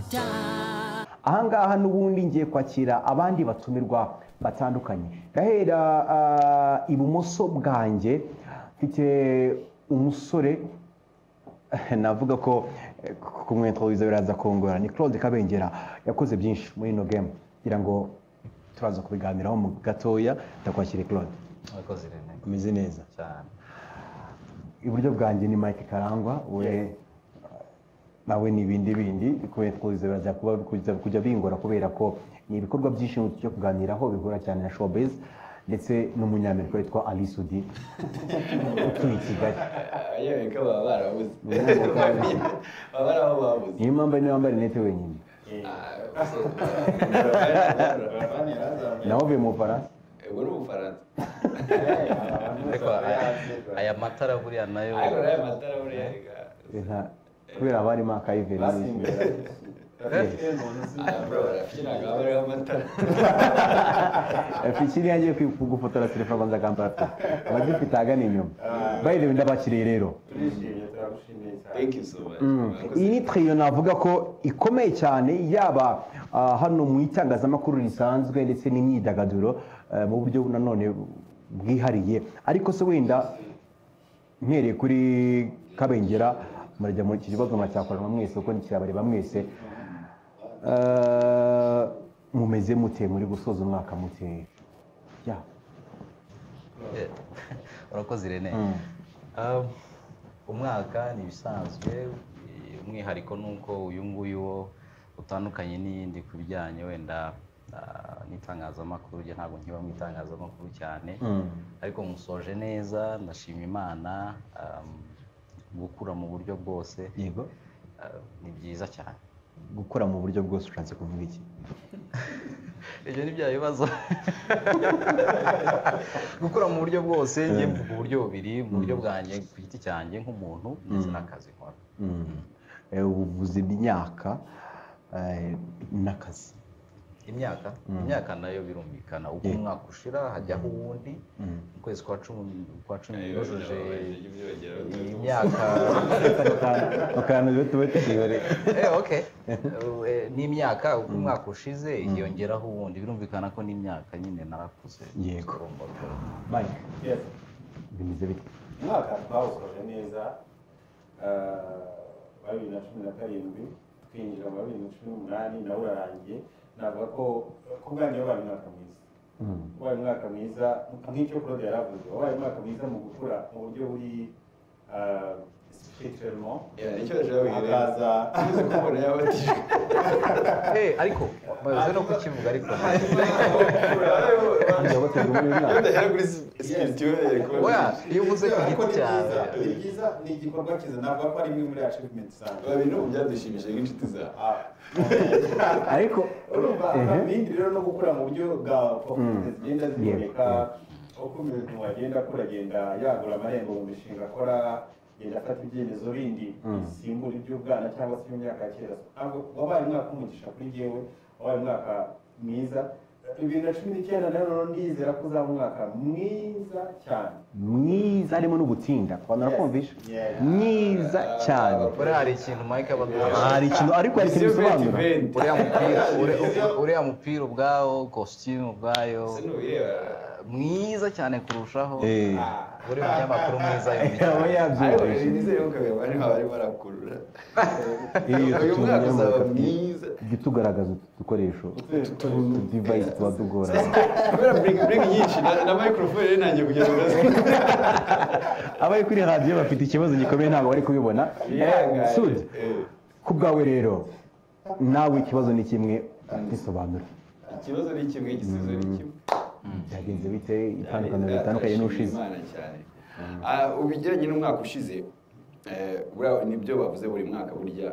ahangaha n'ubundi ngiye kwakira abandi batumirwa batandukanye. Gahera ibumoso bwanjye mfite umusore navuga ko kumwintroduza biraza kongora. Ni Claude Kabengera, yakoze byinshi muri ino game kugira ngo turaza kubiganiraho mu gatoya. Ndakwakira Claude. Wakoze Rene. Umeze neza cyane. Iburyo bwanjye ni Mike Karangwa, we nawe n'ibindi kumwintroduza biraza kujya bingora kubera ko ni ibikorwa byinshi cyo kuganiraho bigora cyane na showbiz, ndetse n'umunyamerika witwa Ali Sudi utuye i Kigali. Yewe ko baba barabuze. Baba barabuze. Niyo mpamvu niyo wambara rinete wenyine. Nawe uvuye mu Bufaransa? Uri mu Bufaransa. Ariko aya matara buriya nayo. Ariko aya matara buriya. Kubera barimo akayiveri. Fikiri yagiye kugufotora telefone banza kampata. Abazifite agana inyuma. Bayire ndabakiriye rero. Thank you so much. Iyi ni trio navuga ko ikomeye cyane, yaba hano mu itangazamakuru risanzwe ndetse n'imyidagaduro mu buryo nanone bwihariye. Ariko se wenda mpereye kuri Kabengera, murajya mu kibazo mwacyakorana mwese uko nikirabareba mwese. Mumeze mute muri gusoza umwaka mute? Ya. Urakoze Rene. Umwaka ni bisanzwe, umwihariko nuko uyu nguyu utandukanye n'iyindi kubijyanye wenda n'itangazamakuru. Je ntabwo nkiba mu itangazamakuru cyane, ariko musoje neza, ndashima Imana. Gukura mu buryo bwose, yego, ni byiza cyane. Gukora mu buryo bwose ushatse kuvuga iki? Ibyo ni bya bibazo. Gukora mu buryo bwose, ngiye mvuga uburyo bubiri, mu buryo bwanjye ku giti cyanjye nk'umuntu ndetse n'akazi nkora. Ubuvuzi imyaka n'akazi. Imyaka nayo birumvikana, uko umwaka ushira hajyaho uwundi. Mu kwezi kwa cumi yujuje imyaka akantu tube tukibare. Okay. N'imyaka uko umwaka ushize hiyongeraho uwundi, birumvikana ko n'imyaka nyine narakuze. Yego. Mike. Yes. Bimeze bite? Umwaka twawusoje neza, 2017 twinjira mu 2018 nawe urarangiye. Navuga ko kubwanjye wabaye umwaka mwiza. Wabaye umwaka mwiza nk'icyo Claude yaravuze, wabaye umwaka mwiza mu gukura mu buryo buri spirituellement. Icyo akaza kubona yabatije. Ariko baze no kukivuga ariko. Ndahera kuri spirituel. Iyo uvuze ku giti cyawe. Ni byiza, ni igikorwa cyiza. Navuga ko ari imwe muri achievement zanjye. Babino byadushimishije nk'inshuti zawe. Ariko urumva ibindi rero no gukura mu buryo bwa opportunities zigenda ziboneka, uko umuntu agenda akura, agenda yagura amarembo mu mishinga akora, agenda afata ibyemezo bindi bisimbura iby'ubwana cyangwa se imyaka ya kera. Wabaye umwaka umugisha kuri jyewe, wabaye umwaka mwiza. 2019 rero ndizera ko uzaba umwaka mwiza cyane. Mwiza harimo n'ubutinda. Twanakumvisha. Mwiza cyane. Buri hari ikintu Mike abaduha. Hari ikintu ariko ari ikintu bisobanura. Uriya mupira ubwawo, costume ubwayo. Mwiza cyane kurushaho. Uri umunyamakuru mwiza aba yabyumvise. Nizeye ko bari barakurura. Uyu mwaka uzaba mwiza. Gitugaragaza udukoresho. Device twadugora. Bring nyinshi na microphone rero nanjye kugira ngo abaye kuri radio bafite ikibazo gikomeye ntabwo bari kubibona. Sud. Kubgawe rero nawe ikibazo ni kimwe gisobanura. Ikibazo ni kimwe, igisubizo ni kimwe. Byagenze bite itandukaniro bitandukanye n'ushize? Ubijyanye n'umwaka ushize, buriya nibyo bavuze buri mwaka burya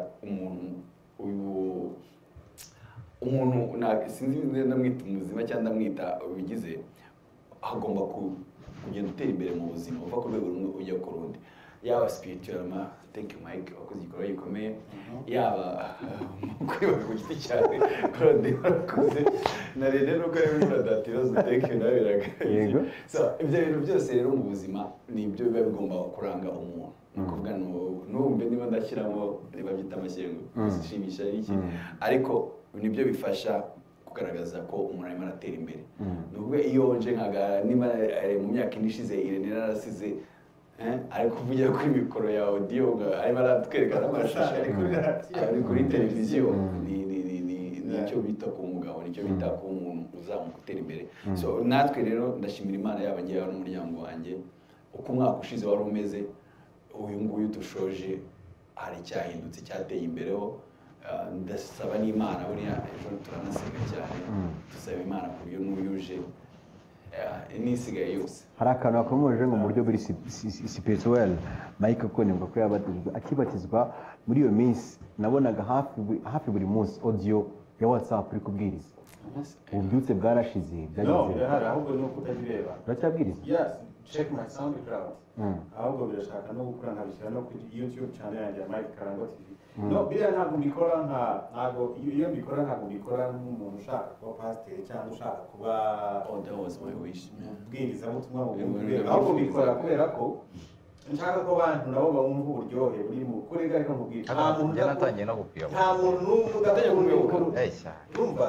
umuntu sinzi ndamwita umuzima cyangwa ndamwita ubigize, agomba kugenda utera imbere mu buzima, uva ku rwego rumwe ujya ku rundi. yaba spirituellement thank you Mike wakoze igikorwa gikomeye yaba kwibaza ku giti cyawe Claude wakoze na Rene nuko ari muri Radatiroze thank you nawe biragaragaye so ibyo bintu byose rero mu buzima ni ibyo biba bigomba kuranga umuntu ni ukuvuga numve niba ndashyiramo babyita amashyengo gushimisha iki ariko nibyo bifasha kugaragaza ko umuntu arimo aratera imbere nubwo iyo nje nkaga niba mu myaka ine ishize Irene narasize ari kuvugira kuri mikoro ya audio arimo aratwerekana amashusho ari kuri televiziyo nicyo bita ku mugabo nicyo bita ku muntu uzamuka utera imbere so natwe rero ndashimira Imana yabagiye n'umuryango wanjye uko umwaka ushize wari umeze uyu nguyu dushoje hari cyahindutse cyateye imbereho ndasaba n'Imana buriya ejo turanasenga cyane dusaba Imana ku buryo n'uyuje n'isigaye yose hari akantu gakomeje ngo mu buryo buri spirituel Mike ko nibwo ko yabatizwa akibatizwa muri iyo minsi nabonaga hafi buri munsi audio ya WhatsApp uri kubwiriza ububyutse bwarashize byageze ahubwo ni uko utabireba uracyabwiriza yes check my SoundCloud ahubwo birashaka no gukora nkabishyira no kuri YouTube channel yanjye ya Mike Karangwa TV no biriya ntabwo mbikora ntabwo iyo mbikora ntabwo mbikora nk'umuntu ushaka kuba pasiteri cyangwa ushaka kuba that was my wish bwirizabutumwa mu buryo ahubwo mbikora kubera ko nshaka ko abantu nabo bumva uburyohe buri mu kuri gari ko mubwira nta muntu natangiye no gupira nta muntu n'umwe udatangiye kumubwira urumva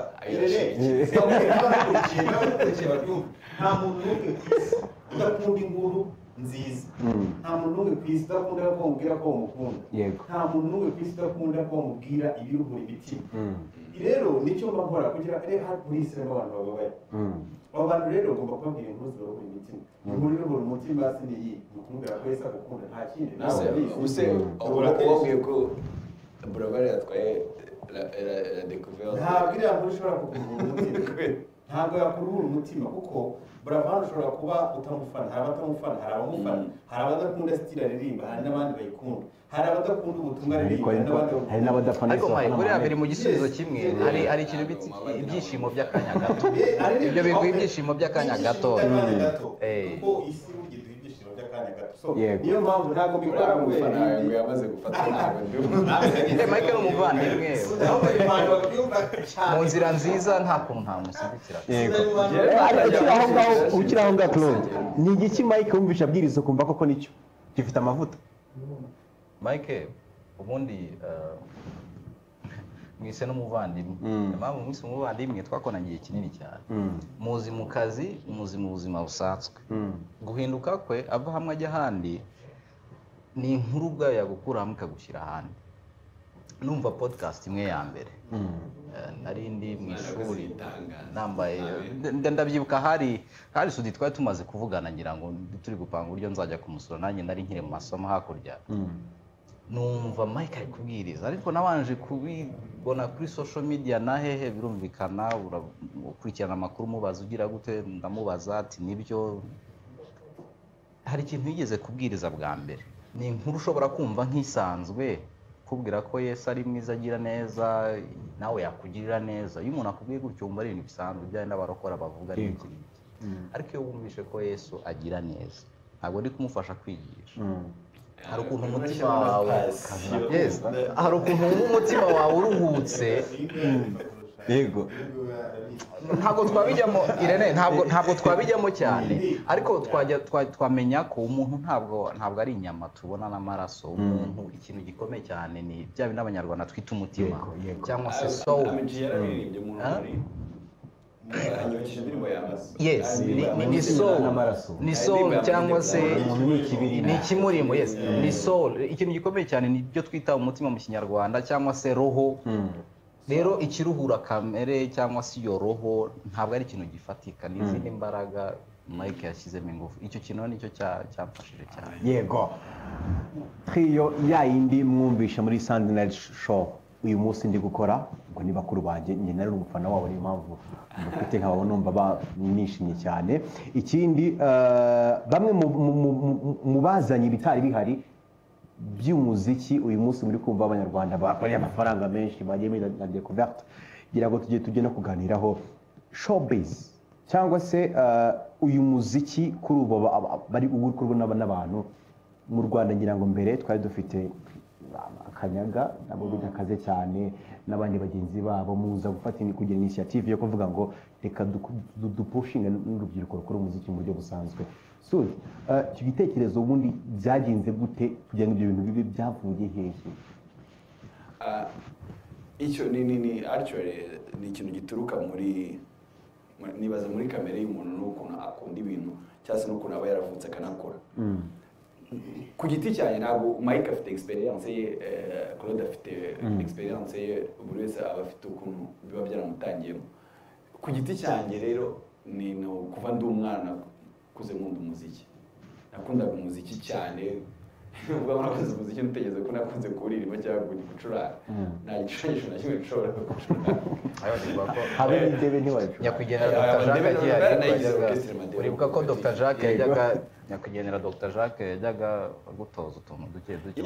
nta muntu n'umwe ku isi udakunda inkuru nziza nta muntu n'umwe ku isi udakunda ko umubwira ko umukunda nta muntu n'umwe ku isi udakunda ko umubwira ibiruhura imitima rero nicyo mba nkora kugira ngo muri isi harimo abantu bababaye abo bantu rero ugomba kubabwira inkuru ziruhura imitima inkuru iruhura umutima si niyi mukumubwira ko Yesu agukunda nta kindi use ubabwiye ko Buravan yatwaye la découverte ntabwo iriya nkuru ishobora kukuruhura umutima ntabwo yakuruhura umutima kuko Buravan ushobora kuba utamufana hari abatamufana hari abamufana hari abadakunda sitira aririmba hari n'abandi bayikunda hari abadakunda ubutumwa aririmba hari n'abadafana ariko buriya biri mu gisubizo kimwe hari ikintu bita ibyishimo by'akanya gato ibyo biguha ibyishimo by'akanya gato kuko isi ugize ibyishimo by'akanya gato niyo mpamvu ntabwo mbikora umufana ngo yamaze gufata ntabwo Mike ni umuvandimwe mu nzira nziza nta kuntu nta mushyigikira ukiri aho ngaho Claude ni igiki Mike wumvisha abwiriza ukumva koko nicyo gifite amavuta Mike ubundi mwise n'umuvandimwe impamvu mwise umuvandimwe twakoranye igihe kinini cyane muzi mu kazi muzi mu buzima busanzwe guhinduka kwe ava hamwe ajya ahandi ni inkuru ubwayo yagukura hamwe ikagushyira ahandi numva podcast imwe ya mbere narindi mu ishuri nambaye ndabyibuka hari sudi twari tumaze kuvugana ngira ngo turi gupanga uburyo nzajya kumusura nanjye nari nkiri mu masomo hakurya numva Mike ari kubwiriza ariko nabanje kubibona kuri social media na hehe birumvikana ukurikirana amakuru mubaza ugira gute ndamubaza ati nibyo hari ikintu yigeze kubwiriza bwa mbere ni inkuru ushobora kumva nk'isanzwe kubwira ko Yesu ari mwiza agira neza nawe yakugirira neza iyo umuntu akubwiye gutyo wumva ari ibintu bisanzwe byari n'abarokora bavuga ari iki ariko iyo wumvishe ko Yesu agira neza ntabwo ndi kumufasha kwigisha hari ukuntu umutima wawe hari ukuntu umutima wawe uruhutse yego ntabwo twabijyamo Irene ntabwo twabijyamo cyane ariko twamenya ko umuntu ntabwo ari inyama tubona n'amaraso umuntu ikintu gikomeye cyane ni bya bindi abanyarwanda twita umutima cyangwa se soul yes ni soul cyangwa se ni ikimurimo yes ni soul ikintu gikomeye cyane ni byo twita umutima mu kinyarwanda cyangwa se roho rero ikiruhura kamere cyangwa se iyo roho ntabwo ari ikintu gifatika ni izindi mbaraga Mike yashyizemo ingufu icyo kintu nicyo cyamfashije cyane yego trio yayindi mwumvisha muri Sunday Night Show uyu munsi ndi gukora ngo ni bakuru banjye nyine nari umufana wabo niyo mpamvu mfite nk'abo numva nishimye cyane ikindi bamwe mu bazanye ibitari bihari by'umuziki uyu munsi muri kumva abanyarwanda bakoreye amafaranga menshi bagiye na découverte gira ngo tujye no kuganiraho showbiz cyangwa se uyu muziki kuri ubu bari gukorwa n'abantu mu Rwanda ngira ngo mbere twari dufite akanyaga nabo bidakaze cyane n'abandi bagenzi babo muza gufata kugira initiative yo kuvuga ngo reka dupushinga n'urubyiruko rukora umuziki mu buryo busanzwe. So icyo gitekerezo ubundi byagenze gute kugira ngo ibyo bintu bibe byavuye hehe? Icyo ni actually ni ikintu gituruka nibaza muri kamere y'umuntu n'ukuntu akunda ibintu cyangwa se n'ukuntu aba yaravutse akanakora. Ku giti cyanjye ntabwo Mike afite experience ye, Claude afite experience ye, buri wese aba afite ukuntu biba byaramutangiyemo. Ku giti cyanjye rero ni kuva ndi umwana kuze nkunda umuziki, nakundaga umuziki cyane. Ubwo nakunze umuziki ntekereza ko nakunze kuririmba cyangwa gucuranga, nta gicurangishije na kimwe gishobora gucuranga. Habe n'intebe ntiwacu nyakwigendera Dr Jacques agiye uribuka ko Dr Jacques yajyaga nyakwigendera Dr Jacques yajyaga gutoza utuntu duke duke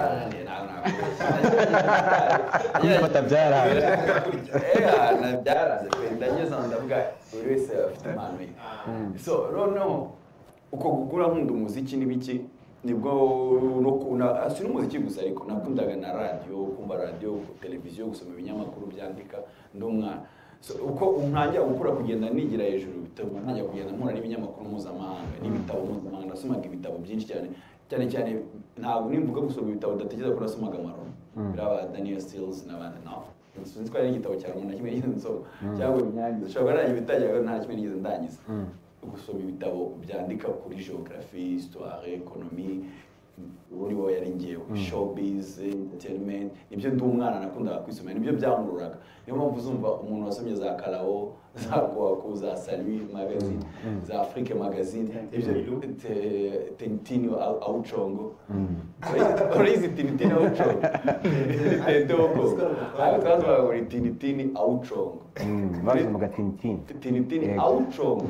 bata byaraje byaraje ndageze ndavuga buri wese afite impano ye. So no uko gukura nkunda umuziki n'ibiki nibwo no kuna asino umuziki gusa ariko nakundaga na radio, kumva radio, televiziyo, gusoma ibinyamakuru byandika ndumwana. So uko umwanjye gukura kugenda nigira hejuru bitabo ntajya kugenda nkora n'ibinyamakuru mpuzamahanga n'ibitabo mpuzamahanga, nasomaga ibitabo byinshi cyane ntabwo nimvuga gusoma ibitabo dategeza ko nasomaga Maron biraba Daniel Stills n'abandi no sinzi ko ari igitabo cya Maron kimwe nigeze nsoma cyangwa imyangizo ushobora ari ibitajya nta kimwe nigeze ndangiza gusoma ibitabo byandika kuri geography, histoire, economie, uri wo yari ngewe showbiz, entertainment, nibyo ndi umwana nakundaga kwisomera, nibyo byamururaga. Niyo mpamvu uzumva umuntu wasomye za Kalao, za Kwaku, za Salut magazine, za Afrique magazine, ibyo Tintin Auchongo, urizi Tintin Auchongo, ndoko twavuga ngo Tintin Auchongo, bavuga Tintin Auchongo,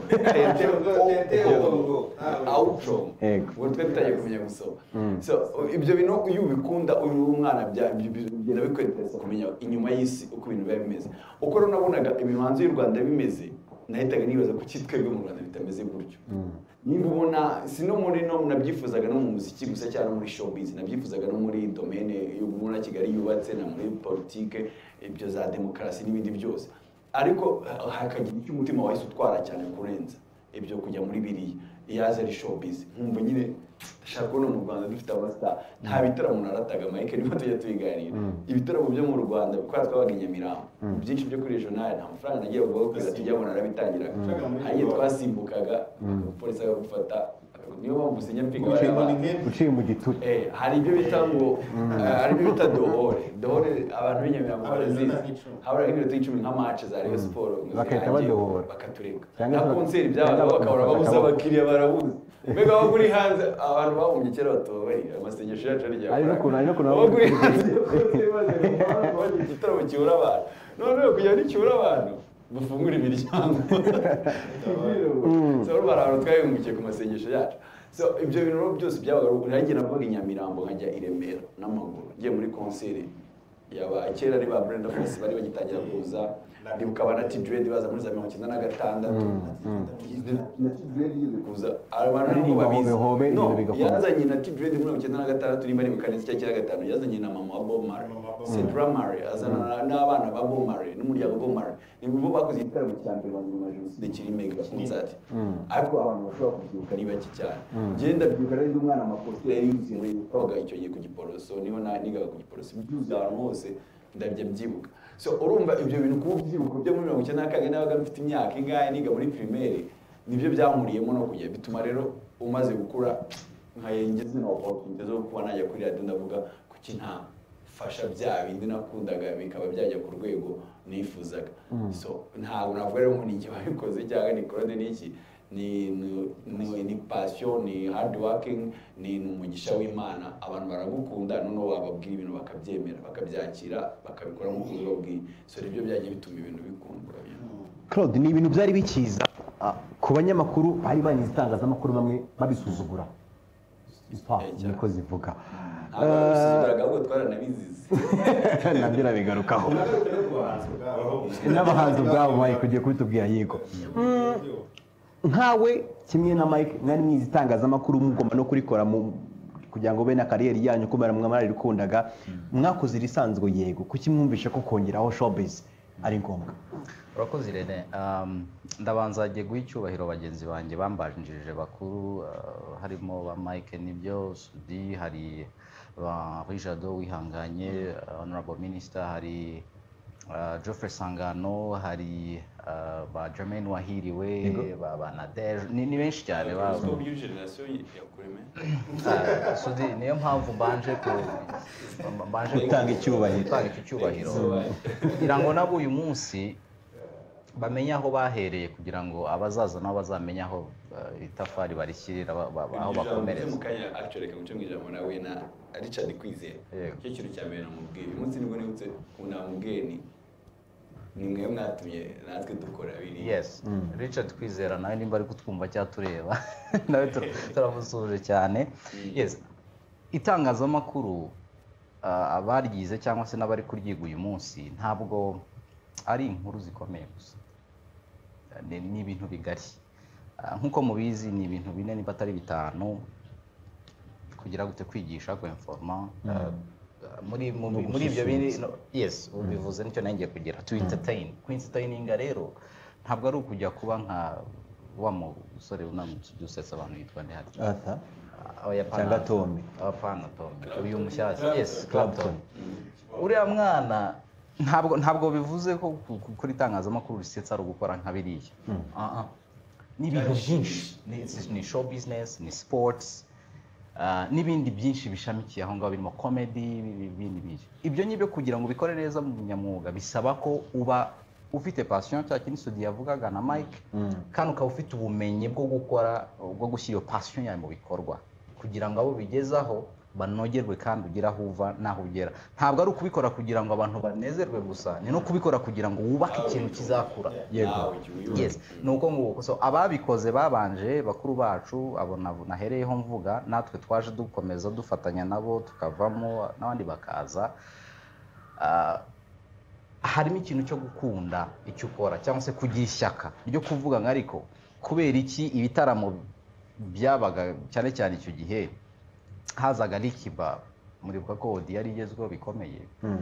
Auchongo, ubwo twitaye kumenya gusoma. So ibyo bintu iyo ubikunda uri umwana bigenda bikwereka kumenya inyuma y'isi uko ibintu biba bimeze. Uko rero nabonaga ibintu hanze y'u Rwanda bimeze, nahitaga nibaza ko twebwe mu Rwanda bitameze gutyo. Niba ubona sino muri no nabyifuzaga no mu muziki gusa cyane muri showbiz, nabyifuzaga no muri domaine y'ubumuna Kigali yubatse na muri politique, ibyo za demokarasi n'ibindi byose. Ariko hakagira icyo umutima wahise utwara cyane kurenza ibyo kujya muri biriya yaza ari showbiz. Nkumva nyine ndashaka kubona mu Rwanda dufite abastar, nta bitaramo narataga Mike niba tujya tubiganira. Ibitaramo byo mu Rwanda kwa twabaga Nyamirambo byinshi byo kuri regional, nta mafaranga nagiye kuvuga ko tujyabona arabitangira, hanyuma twasimbukaga polisi agafata. Niyo mpamvu sinyapinga uciye mu gitutu. Hari ibyo bita ngo hari ibyo bita dohore abantu b'Inyamirambo barazizi, habura nk'iminota 10 nka match za Rayon Sport bakahita badohora bakatureka na concert by'abantu bakabura babuza abakiriya barabuze. Mbega aho kuri hanze abantu bahumye kera batobari amasengesho yacu ari ari no kuna aho kuri hanze igitaramo cyura abantu none kujya n'icyura abantu bafungura imiryango. So abantu twayungukiye ku masengesho yacu. So ibyo bintu byose byabaga urangiye navuga Nyamirambo nkajya i Remera n'amaguru ngiye muri concert yaba kera ari ba Brenda Fassie bari bagitangira kuza, ndibuka bana T-Dread baza muri za 1996 na T-Dread yize kuza abantu ngo babizi yazanye na T-Dread muri 1996 turi bari mu kanisa cya 5 yazanye na mama wa Bob Marley, Cedra Marley azana n'abana ba Bob Marley n'umuryango Bob Marley, nibo bakoze igitaramo cya mbere bantu ma Jenoside kiri mega concert. Ariko abantu bashobora kubyibuka ni baki cyane. Genda byuka ari umwana amaposter yuzuye muri koga icyo gihe ku Giporoso, niho nigaga ku Giporoso byuzuye abantu hose ndabye byibuka. So urumva ibyo bintu kubyibuka byo muri 1994 nabaga mfite imyaka ingahe niga muri primaire, nibyo byamuriyemo no kujya bituma rero umaze gukura nkayengeze no opportunity zo kuba najya kuri radio ndavuga kuki nta fasha bya bindi nakundaga bikaba byajya ku rwego nifuzaga. So ntabwo navuga rero ngo ninjye babikoze cyangwa ni Claude niki ni passion, ni hard working, ni umugisha w'Imana. Abantu baragukunda noneho bababwira ibintu bakabyemera bakabyakira bakabikora nk'uko babwiye. So ibyo byagiye bituma ibintu bikundwa. Claude, ni ibintu byari bikiza ku banyamakuru bari banize itangazamakuru bamwe babisuzugura niko zivuga. Ahubwo twaranabizize nabyo nabigarukaho n'abahanzi ubwabo Mike kugiye kubitubwira yego. Nkawe kimwe na Mike mwari mwize itangazamakuru mugomba no kurikora kugira ngo be na kariyeri yanyu kubera mwarikundaga mwakoze irisanzwe yego kuki mwumvishe ko kongeraho showbiz ari ngombwa? urakoze Irene. Ndabanza agiye guha icyubahiro bagenzi banjye bambanjirije bakuru, harimo ba Mike Nibyo Sudi, hari ba Rijado Wihanganye, Honorable Minister, hari Geoffrey Sangano, hari ba Jermaine Wahiriwe, ba Nadege, ni benshi cyane Sudi. Niyo mpamvu mbanje gutanga icyubahiro kugira ngo nabo uyu munsi bamenye aho bahereye, kugira ngo abazaza nabo bazamenye aho itafari barishyirira aho bakomereza. Actually reka muce mwijambo nawe na Richard Kwizera. Cyo kintu cya mbere namubwiye uyu munsi nibwo nibutse unamubwiye ni mwe mwatumye natwe dukora biri. Yes. Richard Kwizera nawe nimba ari kutwumva cyatureba nawe turamusuje cyane. Yes, itangazamakuru abaryize cyangwa se n'abari kuryiga uyu munsi ntabwo ari inkuru zikomeye gusa, ni ibintu bigari. Nk'uko mubizi ni ibintu bine niba atari bitanu, kugira gute kwigisha, informa muri ibyo bindi. Yes, ubivuze nicyo nangiye kugira to entertain. Entertaininga rero ntabwo ari ukujya kuba nka wa musore unamusetsa abantu yitwa nde hati cyangwa Tommy, apana Tommy, uyu mushyashya. Yes, Clapton. Uriya mwana ntabwo bivuze ko kuri itangazamakuru risetsa ari ugukora nka biriya. Ni ibintu byinshi, ni show business, ni sports, n'ibindi byinshi bishamikiye aho ngaho, birimo comedy, ibindi. Ibyo nyibyo kugira ngo ubikore neza mu nyamwuga bisaba ko uba ufite passion, cya kintu Sudi yavugaga na Mike, kandi ukaba ufite ubumenyi bwo gushyira iyo passion yawe mu bikorwa kugira ngo abo bigezaho banogerwe kandi ugira aho uva naho ugera. Ntabwo ari ukubikora kugira ngo abantu banezerwe gusa, ni no kubikora kugira ngo wubake ikintu kizakura. Yego. Yes, nuko nguko. So ababikoze babanje bakuru bacu abo nahereyeho mvuga, natwe twaje dukomeza dufatanya nabo tukavamo n'abandi bakaza. Harimo ikintu cyo gukunda icyo ukora cyangwa se kugira ishyaka ryo kuvuga ngo ariko kubera iki ibitaramo byabaga cyane cyane icyo gihe hazaga Likiba, muribuka ko Odi yari igezweho bikomeye,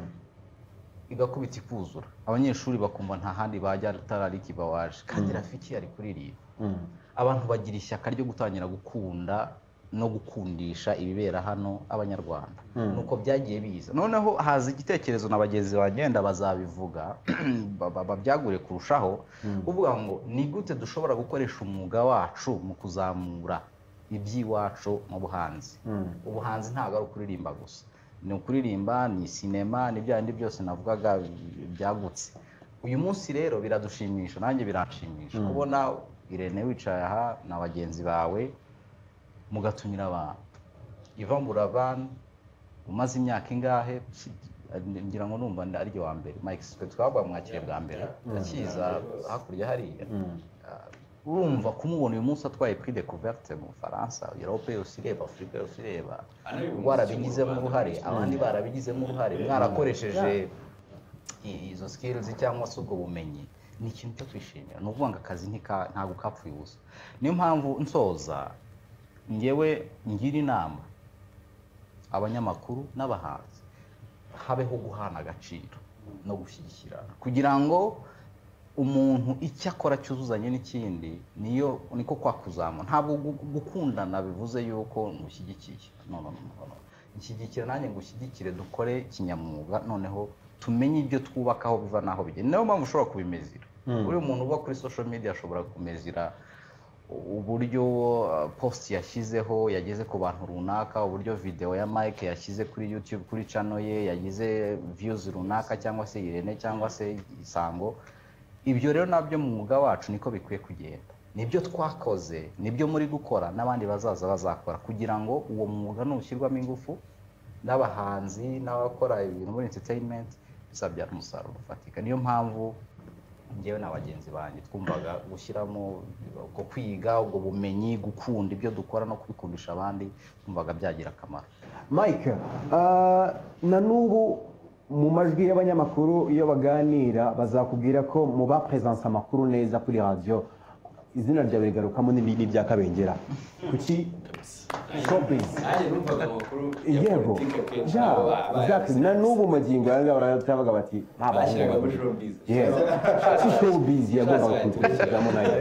igakubita ikuzura, abanyeshuri bakumva nta handi bajya atari Likiba waje, kandi Rafiki ari kuririmba. Abantu bagira ishyaka ryo gutangira gukunda no gukundisha ibibera hano abanyarwanda. Nuko byagiye biza, noneho haza igitekerezo na bagenzi bagenda bazabivuga babyagure kurushaho, uvuga ngo ni gute dushobora gukoresha umwuga wacu mu kuzamura iby'iwacu mu buhanzi. Ubuhanzi ntabwo ari ukuririmba gusa, ni ukuririmba, ni sinema, ni byandi byose navugaga byagutse. Uyu munsi rero biradushimisha, nanjye biranshimisha kubona Irene wicaye aha na bagenzi bawe mugatumira abantu. Ivan Buravan umaze imyaka ingahe, ngira ngo numva ari wa mbere. Mike twabwa mwakire bwa mbere akiza hakurya hariya. Urumva kumubona uyu munsi atwaye prix de couverte mu Faransa, Europe yose ireba, Afrika yose ireba, warabigizemo uruhare, abandi barabigizemo uruhare, mwarakoresheje izo skills cyangwa se ubwo bumenyi. Ni ikintu cyo kwishimira, ni ukuvuga ngo akazi ntabwo kapfuye ubusa. Niyo mpamvu nsoza ngewe ngira inama abanyamakuru n'abahanzi, habeho guhana agaciro no gushyigikirana kugira ngo umuntu icyo akora cyuzuzanye n'ikindi, niko kwakuzamo. Ntabwo gukundana bivuze yuko ngushyigikiye, no. Nshyigikira nanjye ngushyigikire, dukore kinyamwuga, noneho tumenye ibyo twubakaho biva naho bigenda. Niyo mpamvu ushobora kubimezira. Uri umuntu uba kuri social media ashobora kumezira uburyo post yashyizeho yageze ku bantu runaka, uburyo video ya Mike yashyize kuri YouTube kuri channel ye yagize views runaka, cyangwa se Irene cyangwa se Isango. Ibyo rero nabyo mu mwuga wacu niko bikwiye kugenda. Nibyo twakoze, nibyo muri gukora, n'abandi bazaza bazakora, kugira ngo uwo mwuga nushyirwamo ingufu n'abahanzi n'abakora ibintu muri entertainment bizabyara umusaruro ufatika. Niyo mpamvu ngewe na bagenzi banjye twumvaga gushyiramo uko kwiga, ubwo bumenyi, gukunda ibyo dukora no kubikundisha abandi, twumvaga byagira akamaro. Mike, na n'ubu mu majwi y'abanyamakuru iyo baganira bazakubwira ko mu ba presence amakuru neza kuri radio izina ryawe rigarukamo n'irya Kabengera kuki showbiz nanjye numvaga amakuru yego exactly na n'ubu magingo yanga baratabaga bati bashyiraga muri showbiz showbiz yagombaga kuturishamo nayo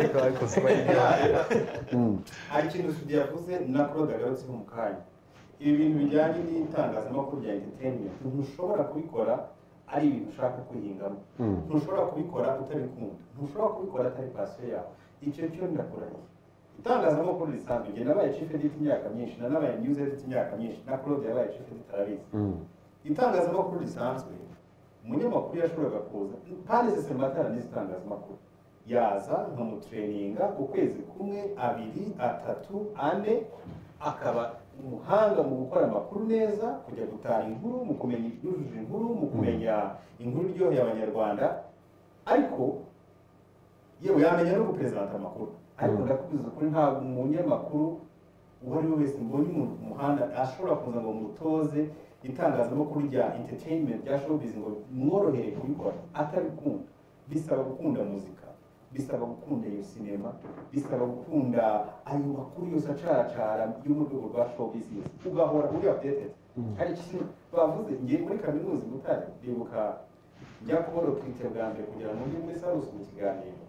hari ikintu Sudi yavuze na Claude agarutseho mu kanya ibi bintu bijyanye n'itangazamakuru rya entertainment ntushobora kubikora ari ibintu ushaka kwihingamo ntushobora kubikora utabikunda ntushobora kubikora atari pasiyo yawe icyo cyo ndakurahiye itangazamakuru risanzwe njye nabaye chief edit imyaka myinshi nabaye news edit imyaka myinshi na Claude yabaye chief edit arabizi itangazamakuru risanzwe umunyamakuru yashoboraga kuza kandi sistematara n'itangazamakuru yaza nkamutraininga ukwezi kumwe 2 3 4 akaba umuhanga mu gukora amakuru neza kujya gutara inkuru mu kumenya ibyujuje inkuru mu kumenya inkuru iryoheye abanyarwanda ariko yewe yamenya no gupresenta amakuru ariko ndakubwiza kuri nta umunyamakuru uwo ari we wese mbonye umuntu ku muhanda ashobora kuza ngo mutoze itangazamakuru rya entertainment rya showbiz ngo mworohere kubikora atabikunda bisaba gukunda muzika bisaba gukunda iyo sinema bisaba gukunda ayo makuru yose acaracara yo mu rwego rwa showbiz ugahora uri updated hari ikintu bavuze ngiye muri kaminuza Butare ndibuka njya kubona kwite bwa mbere kugira ngo njye muri Salus mu kiganiro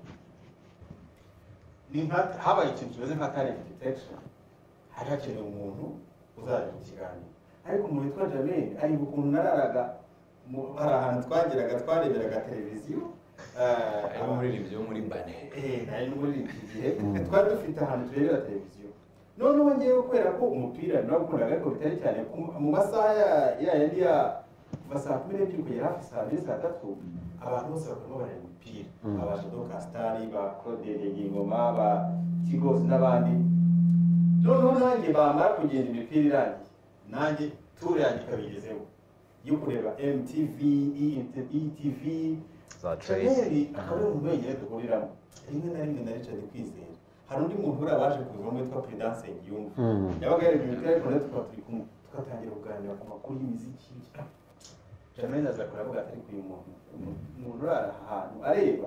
ni habaye ikintu kimeze nka talent detection hari hakenewe umuntu uzaje mu kiganiro ariko umuntu witwa Jamel ari ukuntu nararaga hari ahantu twageraga twareberaga televiziyo ari umuririmbyi wo muri Bane nari muri iki gihe twari dufite ahantu turebera televiziyo noneho ngewe kubera ko umupira nakundaga ariko bitari cyane mu masaha yandi ya saa 12 kugera hafi saa 2 saa 3 abantu bose bakaba bareba umupira abashado Castari ba Claude Ngoma ba Tigos n'abandi noneho nanjye bamara kugenda imipira irangiye nanjye tour yanjye kabigezeho yo kureba MTV ETV za Tracy akaba ari umuntu wenyine duhuriramo rimwe na rimwe na Richard Kwizera hari undi muntu uri abaje kuzamo witwa Prudence Ngiyumva yabaga yari ibintu ariko natwe tukaba turi kumwe tugatangira kuganira ku makuru y'imiziki Jamel aza kuravuga atari kuyu umuntu urara ahantu areba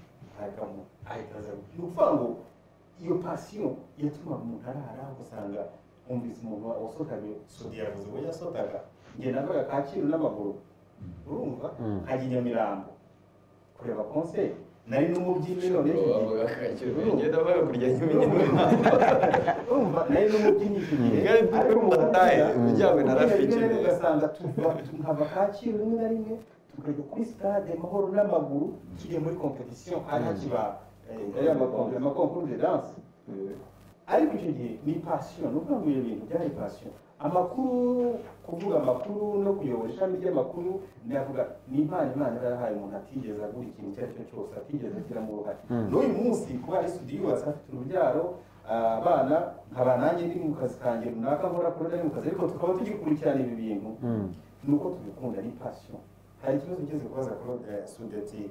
ahitaza nukuvuga ngo iyo passion yatuma umuntu arara ugasanga umvise umuntu wasotaga Sudi yavuze ngo yasotaga njye navaga Kacyiru n'amaguru urumva nkajya i Nyamirambo kureba concert nari n'umubyinnyi none ngenda baga kurya Nyamirambo urumva nari n'umubyinnyi iki gihe ariko mutaye bijyanye na rafiki ugasanga nkava Kacyiru rimwe na rimwe tukajya kuri stade Mahoro n'amaguru tugiye muri competition kiba amakonkuru de danse ariko icyo gihe ni passion nuko ngo ibyo bintu byari passion amakuru kuvuga amakuru no kuyobora ishami ry'amakuru ndavuga ni Imana yarahaye umuntu atigeze agura ikintu icyo ari cyo cyose atigeze agira mu ruhare n'uyu munsi kuba ari Sudi yubatse afite urubyaro abana nkaba nanjye ndi mu kazi kanjye runaka nkora kuri ari mu kazi ariko tukaba tugikurikirana ibi bintu nuko tubikunda ni passion hari ikibazo cyose kubaza Claude Sudi ati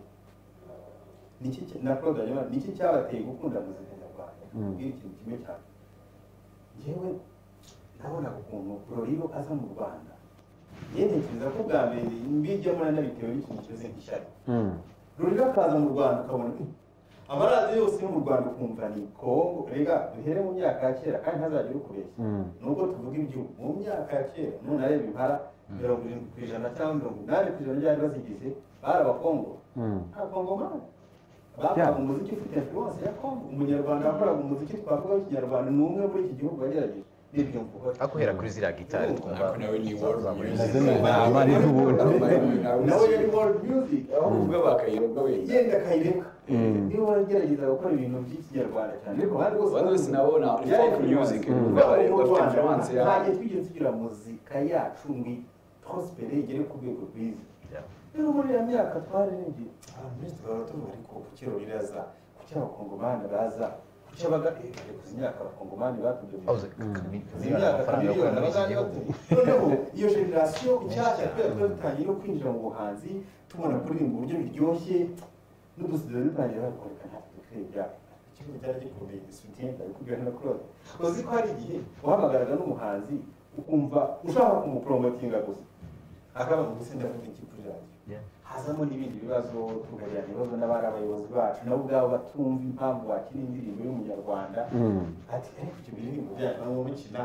niki na Claude nyuma niki cyabateye gukunda muzika nyarwanda ikintu kimwe cyane yewe ndabona ukuntu Roriro aza mu Rwanda yerekeza ko bwa mbere mbijyamo nabitewe n'ikintu cyose gishyari Roriro akaza mu Rwanda ukabona amaradiyo yose yo mu Rwanda ukumva ni Kongo rega duhere mu myaka ya kera kandi ntazajya urukubeshya nubwo tuvuga iby'ubu mu myaka ya kera none areba impara 70% cyangwa 80% byari bazigize bari abakongo abakongo mani bakoraga umuziki ufite influence ya Kongo umunyarwanda wakoraga umuziki twavuga w'ikinyarwanda ni umwe muri iki gihugu wagerageje n'ibyo mvuga akohera kuri ziriya gitari twumva nawe ni world music nawe yari world music aho uvuga bakayiroga wenda yenda kayirebwa niba waragerageza gukora ibintu by'ikinyarwanda cyane ariko abandi bose nabona folk music influence ya ntabwo twigeze tugira muzika yacu ngo prospere igere ku rwego rwiza rero muri ya myaka twarenge abantu benshi baba tuvuga ariko kuki Roriraza kuki abakongomani baza kuki abaga kuzi imyaka abakongomani batubye amafaranga yo kubona noneho iyo generation nshyashya twari dutangiye no kwinjira mu buhanzi tubona kuririmba uburyo biryoshye n'udusigaye dutangira bakoreka natwe dukwiye ikigo cyari gikomeye Sudi ndabikubwira na Claude uzi ko hari igihe uhamagaraga n'umuhanzi ukumva ushaka kumupromotinga gusa akaba mu gusinda afite ikipe radiyo hazamo n'ibindi bibazo tukagira ibibazo n'abari abayobozi bacu nabo ubwabo batumva impamvu wakina indirimbo y'umunyarwanda ati ariko ibyo biririmbo byacu nabo mukina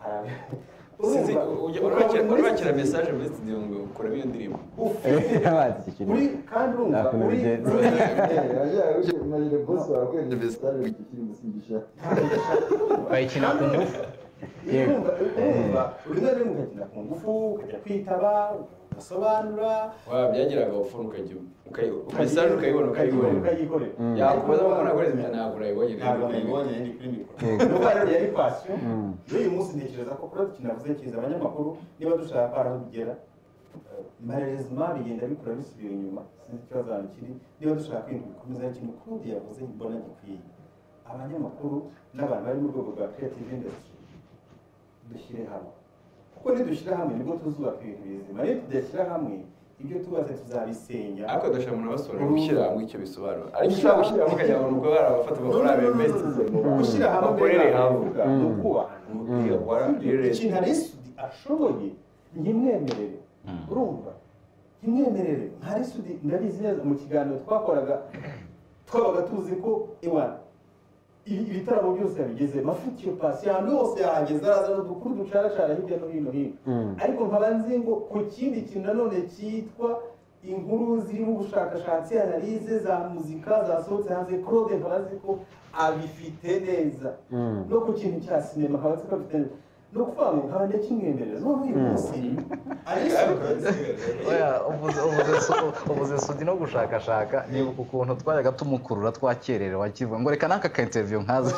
urakira message muri studio ngo ukora iyo ndirimbo uri kandi urumva uri marire boss wakwenda message ikiri musingisha bayikina ku ngufu urumva rimwe rimwe ukagenda ku ngufu ukajya kwitaba ugasobanura byageraga ufunga message ukayikorera yakubaza ko nakoreza cyane ntabwo nayibonye ndi kuri mikoro nuko rero yari passion uyu munsi ntekereza ko kuri kinavuze kiza abanyamakuru niba dushaka para kugera malheureusement bigenda bikora bisubira inyuma sinzi ikibazo hano kiri niba dushaka kwinjira bikomeza ikintu Claude yavuze mbona gikwiye abanyamakuru n'abantu bari mu rwego rwa creative industry dushyire hamwe kuko nidushyira hamwe nibwo tuzubaka ibintu bizima rero tudashyira hamwe ibyo tubaze tuzabisenya ariko dashaka umuntu abasobanura gushyira hamwe icyo bisobanura ariko ushaka gushyira hamwe ukajya ngo nuko barabafata bakora bemeze gushyira hamwe bakorere hamwe nukubaha ikintu Arisudi ashoboye nkimwemerere urumva nkimwemerere nka Arisudi ndabizi neza mu kiganiro twakoraga twabaga tuzi ko ibitaramo byose yabigeze mafitiyo pasi ahantu hose yahageze araza n'udukuru ducarashara hirya no hino ariko nkaba nzi ngo ku kindi kintu nanone cyitwa inkuru zirimo ubushakashatsi analize za muzika zasohotse hanze Claude nkaba nzi ko abifite neza no ku kintu cya sinema nkaba nzi ko abifite neza no kuvuga ngo nkaba ndakimwemerera none uyu munsi ubuze Sudi no gushakashaka nibuka ukuntu twajyaga tumukurura twakererewe akivuga ngo reka n'aka ka interview nkaza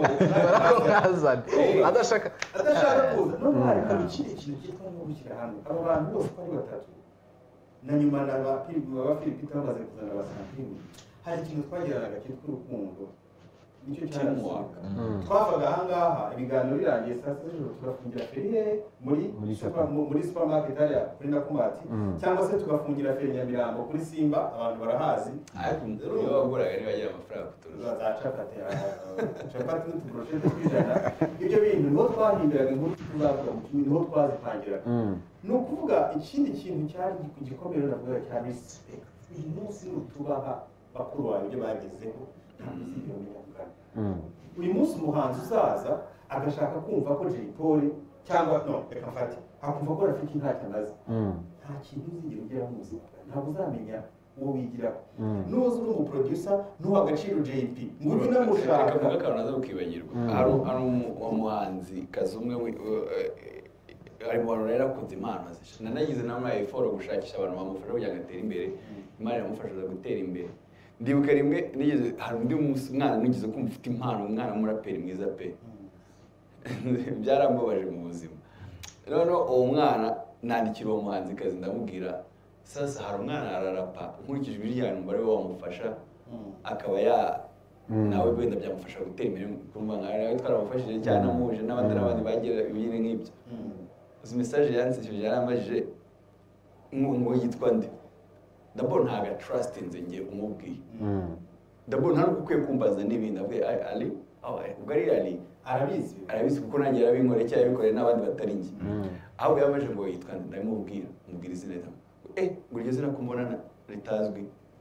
adashaka kuza no harika ikindi kintu cyitwa no gushyira hamwe abo bantu bose ari batatu na nyuma na ba Philip bamaze kuzana abasantimu hari ikintu twagiranaga cyitwa urukundo nicyo cyane twavaga ahangaha ibiganiro birangiye saa sita z'ijoro tugafungira feri muri supermarket hariya kuri Nakumati cyangwa se tugafungira feri Nyamirambo kuri Simba abantu barahazi ariko iyo waguraga niba yagira amafaranga kuturuza za capati n'utubroshete tw'ijana ibyo bintu niho twahinduraga inkuru tuzavuga mu kintu niho twazipangiraga ni ukuvuga ikindi kintu cyari gikomeye navuga cya respect uyu munsi nutubaha bakuru bawe ibyo bagezeho uyu munsi umuhanzi uzaza agashaka kumva ko Jay Polly cyangwa reka mfate akumva ko Rafiki ntacyo amaze nta kintu uzigera ugeraho mu buzima ntabwo uzamenya uwo wigiraho nuza uri umuproducer nuha agaciro JP ngo ujye unamushaka reka mvuga akantu naza ukibagirwa hari umuhanzi kazi umwe ari mu bantu rero akunze impano nanagize namwe effort gushakisha abantu bamufasha kugira ngo atere imbere imana iramufasha gutera imbere ndibuka rimwe nigeze hari undi mwana nigeze kumva ufite impano umwana w'umuraperi mwiza pe byarambabaje mu buzima noneho uwo mwana nandikira uwo muhanzikazi ndamubwira sasa hari umwana ararapa nkurikije ibiryo numva ariwe wamufasha akaba nawe wenda byamufasha gutera imbere kumva nka twaramufashije cyane namuje n'abandi bagira ibintu nk'ibyo izi message yanditse yaramajije ngo yitwa nde ndabona ntaga trust nze ngiye umubwiye ndabona ntabwo ukwiye kumbaza n'ibindi avuye Ali ubwo ari Ali arabizi kuko nanjye yarabinkoreye cyangwa yabikoreye n'abandi batari njye ahubwo yamaje ngo yitwa ndamubwira mubwira izina rye ngo iryo zina kumbona ritazwi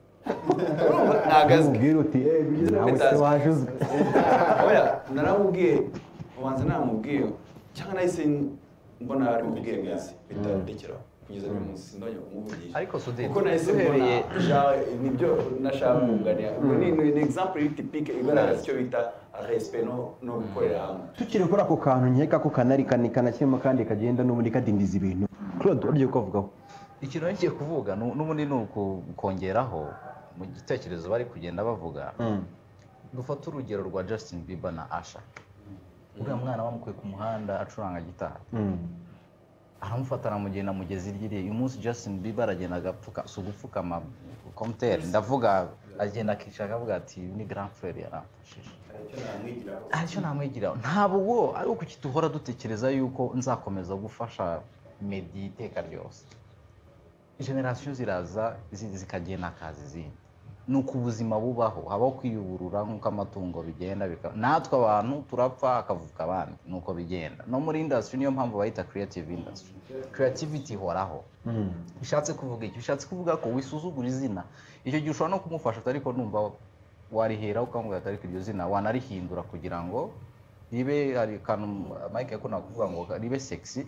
ntagazwi ubwira uti nawe se wajuzwe oya naramubwiye ubanza namubwiye cyangwa nahise mbona ari mubwiye neza bitarekeraho kugeza uyu munsi ndongera kumuvugisha ariko Sudi kuko nahise mbona nibyo nashaka kunganira ni example typique igaragaza icyo bita respect no gukorera hamwe tukiri kuri ako kantu nkeka ko kanari kanakirimo kandi kagenda n'ubundi kadindiza ibintu Claude uryo kuvugaho ikintu ngiye kuvuga n'ubundi ni ukongeraho mu gitekerezo bari kugenda bavuga dufata urugero rwa Justin Bieber na Asha uriya mwana bamukuye ku muhanda acuranga gitari aramufata aramugenda mugezi ryiriye uyu munsi Justin Bieber aragenda gupfukama komuteri ndavuga agenda akicara akavuga ati ni grand frère yaramfashije aricyo namwigiraho ntabwo ari uko duhora dutekereza yuko nzakomeza gufasha Meddy iteka ryose generasiyo ziraza zikagenda akazi izindi nuko ubuzima bubaho habaho kwiyuburura nk'uko amatungo bigenda natwe abantu turapfa akavuka abandi nuko bigenda no muri industry niyo mpamvu bayita creative industry creativity ihoraho bishatse kuvuga iki bishatse kuvuga ko wisuzugura izina icyo gihe ushobora no kumufasha ariko numva warihera ukamubwira atari iryo zina wanarihindura kugira ngo ribe hari kantu Mike yakunda kuvuga ngo ribe sexy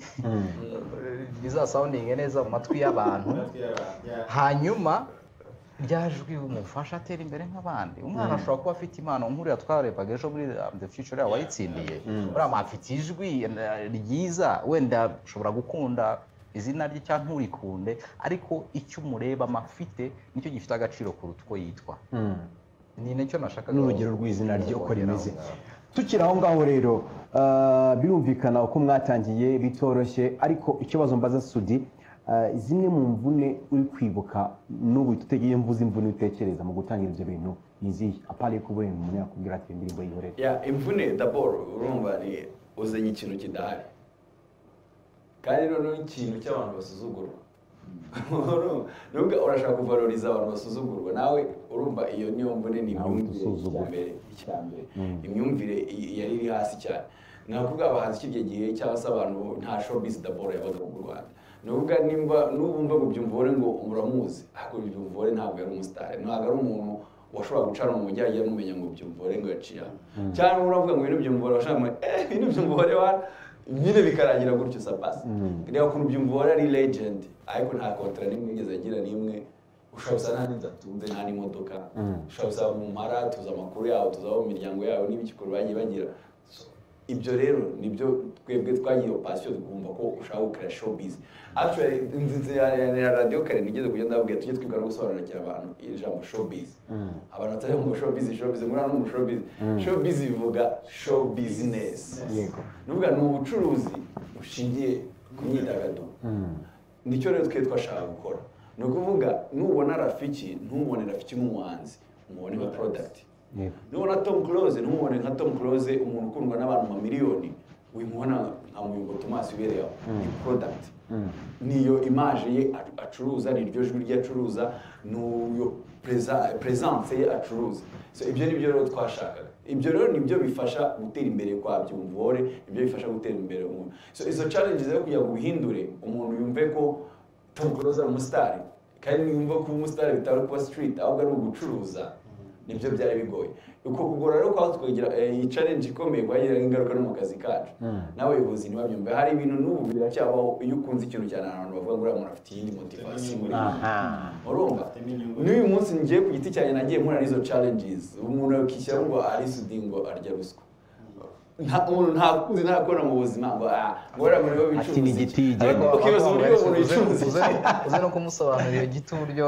biza sounding neza mu matwi y'abantu hanyuma ryajwi umufasha atera imbere nk'abandi umwana ashobora kuba afite impano nkuru yatwarebaga ejo muri the future yawe wayitsindiye uriya afite ijwi ryiza wenda ushobora gukunda izina rye cyangwa nturikunde ariko icyo umureba amafite nicyo gifite agaciro kuruta uko yitwa ni nicyo nashaka n'urugero rw'izina rye uko rimeze tukiri aho ngaho rero birumvikana uko mwatangiye bitoroshye ariko ikibazo mbaza Sudi zimwe mu mvune uri kwibuka n'ubu tutegeye mvuze imvune utekereza mu gutangira ibyo bintu nizihe apale kubura umuntu yakubwira ati indirimbo yihorere imvune d'abord urumva ni uzanye ikintu kidahari kandi rero ikintu cy'abantu basuzugurwa nubwo urashaka kuvaloriza abantu basuzugurwa nawe urumva iyo niyo mvune ni imyumvire icyambere imyumvire yari iri hasi cyane nakuvuga abahanzi cy'ibyo gihe cyangwa se abantu nta showbiz d'abord yabaga mu Rwanda nuvuga nimba nubumva ngo byumvore ngo muramuzi ariko byumvore ntabwo yari umustar ntabwo ari umuntu washobora gucana mu mujyi yagiye mumenya ngo byumvore ngo yaciya cyangwa uravuga ngo ibintu byumvore washaka ibintu byumvore wa nyine bikarangira gutyo sapasi rero kuntu byumvore ari legend ariko nta kontra nimwe igeze agira nimwe ushobora gusa nta n'indatunze nta n'imodoka ushobora gusa mu mpara tuza amakuru yawo tuzaho mu miryango yawo n'ibikikuru bagiye bagira ibyo rero nibyo twebwe twagiye passion twumva ko ushaka gukora showbiz actually inzinzi ya radio kare nigeze kujya ndababwira tujye twiga no gusobanurira abantu ijambo showbiz abantu batari mu showbiz muri no mu showbiz bivuga show business yego nuvuga ni ubucuruzi bushingiye ku myidagaduro nicyo rero twe twashaka gukora no kuvuga nubona Rafiki ntubone Rafiki nk'umuhanzi umubone nka product nubona Tom Close ntubone nka Tom Close umuntu ukundwa n'abantu ma miliyoni wimubona nka Muyungo Thomas ubereyeho ni product niyo image ye acuruza niryo jwi rye acuruza n'uyo presence ye acuruza so ibyo nibyo rero twashakaga ibyo rero nibyo bifasha gutera imbere kwa byumvore ibyo bifasha gutera imbere umuntu so izo challenges yo kugira ngo bihindure umuntu yumve ko Tom Close ari umustar kandi yumva ko umustar bitari kuba street ahubwo ari ugucuruza nibyo byari bigoye uko kugora rero kwa twegera iyi challenge ikomeye kwagira ingaruka no mu kazi kacu n'abayobozi ntibabyumve hari ibintu n'ubu biracyabaho iyo ukunze ikintu cyane abantu bavuga ngo umuntu afite iyindi motivation muri urumva n'uyu munsi ngiye ku giti cyane nagiye muri izo challenges umuntu akishyira ngo ari sudingo arya ruswa nta umuntu ntakuzi ntakora mu buzima ngo ngora muri bo bicuruza ati n'igiti ariko ukibaza uburyo umuntu yicuruza uze no kumusobanurira iyo giti uburyo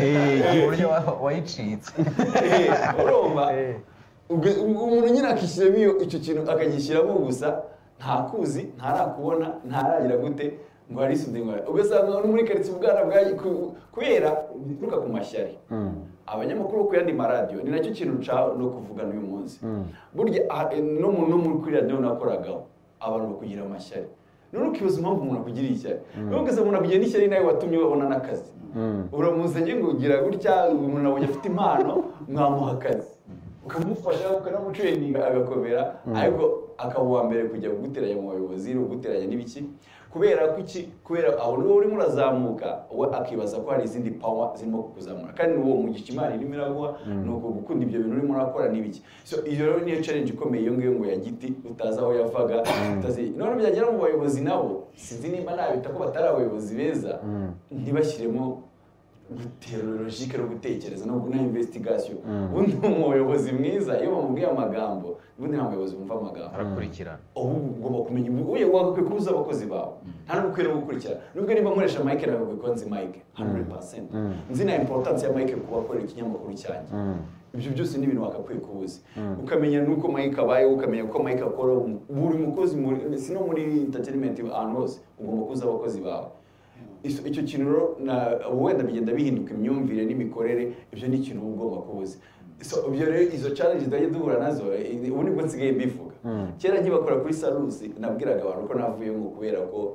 wayicitse urumva umuntu nyine akishyiramo icyo kintu akagishyiramo gusa ntakuzi ntarakubona ntaragira gute ngo ari sudingo ugasanga no muri quartier ubwana bwayi kubera bituruka ku mashyari abanyamakuru ku yandi maradiyo ni nacyo kintu no kuvugana uyu munsi burya no muri kuri radio nakoragaho abantu bakugira amashyari none ukibaza impamvu umuntu akugiriye ishyari nubwo umuntu akugira n'ishyari nawe watumye babona n'akazi uramuzanye ngo ugira gutya umuntu abonye afite impano mwamuha akazi ukamufasha ukanamutraininga agakomera ariko akaba uwa mbere kujya guteranya mu bayobozi no guteranya n'ibiki kubera aho niwe urimo urazamuka we akibaza ko hari izindi power zirimo kukuzamura kandi uwo mugisha Imana irimo iraguha nuko gukunda ibyo bintu urimo urakora n'ibiki so iyo rero niyo challenge ikomeye iyo ngiyo ngo ya giti utaza aho yavaga none byagera mu bayobozi nabo sinzi nimba nabita ko batari abayobozi beza ntibashyiremo logique no gutekereza no guna investigation ubundi umuyobozi mwiza iyo bamubwiye amagambo ubundi nta muyobozi wumva amagambo arakurikirana ugomba kumenya uye wagakwiye kubuza abakozi bawe nta n'ubukwiye no gukurikirana nubwo niba nkoresha mic nabwo ko nzi mic 100% nzi na importance ya mic kuba akorera ikinyamakuru cyanjye ibyo byose ni ibintu wakakwiye kubuza ukamenya nuko mic abaye ukamenya ko mic akora buri mukozi sino muri entertainment ahantu hose ugomba kuza abakozi bawe icyo kintu wenda bigenda bihinduka imyumvire n'imikorere ibyo ni ikintu ugomba kubuza ibyo rero izo challenge tujya duhura nazo ubu nibwo nsigaye mbivuga kera nkibakora kuri Salusi nabwiraga abantu ko navuye ngo kubera ko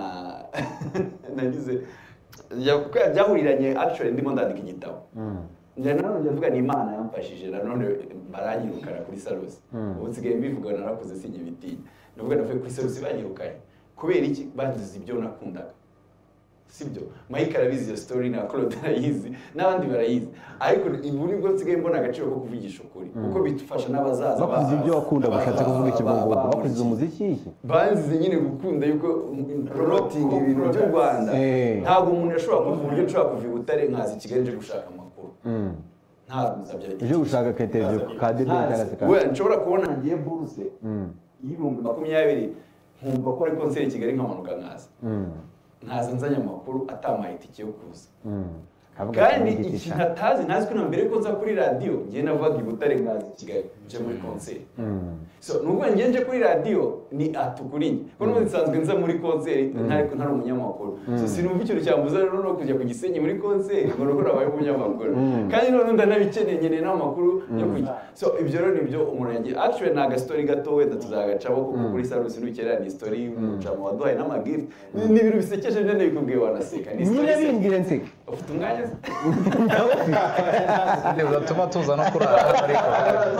nagize byahuriranye actually ndimo ndandika igitabo nanone ndavuga ni Imana yamfashije nanone baranyirukana kuri Salusi ubu nsigaye mbivuga narakoze sinyibitinya ndavuga navuye kuri Salusi banyirukanye kubera iki banzize ibyo nakundaga sibyo Mike arabizi iyo story na Claude arayizi n'abandi barayizi ariko ibu nibwo nsigaye mbona agaciro ko kuvugisha ukuri kuko bitufasha n'abazaza bakuze ibyo wakunda bashatse kuvuga ikigongo bakuze umuziki iki banzize nyine gukunda yuko promoting ibintu by'u Rwanda ntabwo umuntu yashobora kuvuga uburyo nshobora kuva i Butare nkaza i Kigali nje gushaka amakuru ntabwo nzabya ibyo gushaka ka interview ka debe cyangwa se ka we nshobora kubona ngiye buruse y'ibihumbi 20 nkumva ko ari concert i Kigali nkamanuka nkaza nzanye amakuru atamaye itike yo kuza kandi iki ntazi ko na mbere ko nza kuri radio ngiye navuga i Butare nkaza i Kigali nje muri concert so nubwo ngiye kuri radio ni atukurinye ko n'ubu nsanzwe nza muri concert ntari umunyamakuru so sinumva ikintu cyambuza rero no kujya ku Gisenyi muri concert ngo rukora abaye umunyamakuru kandi none ndanabikeneye nyene n'amakuru yo kujya so ibyo rero nibyo umuntu yagiye actually naga story gato wenda tuzagacabo kuko kuri Salusi n'ukera ni story y'umucamo waduhaye n'amagift ni ibintu bisekeje nene bikubwiye wanaseka ni story nyine nseka ufite umwanya Ndio uratuma tuza no kurara ariko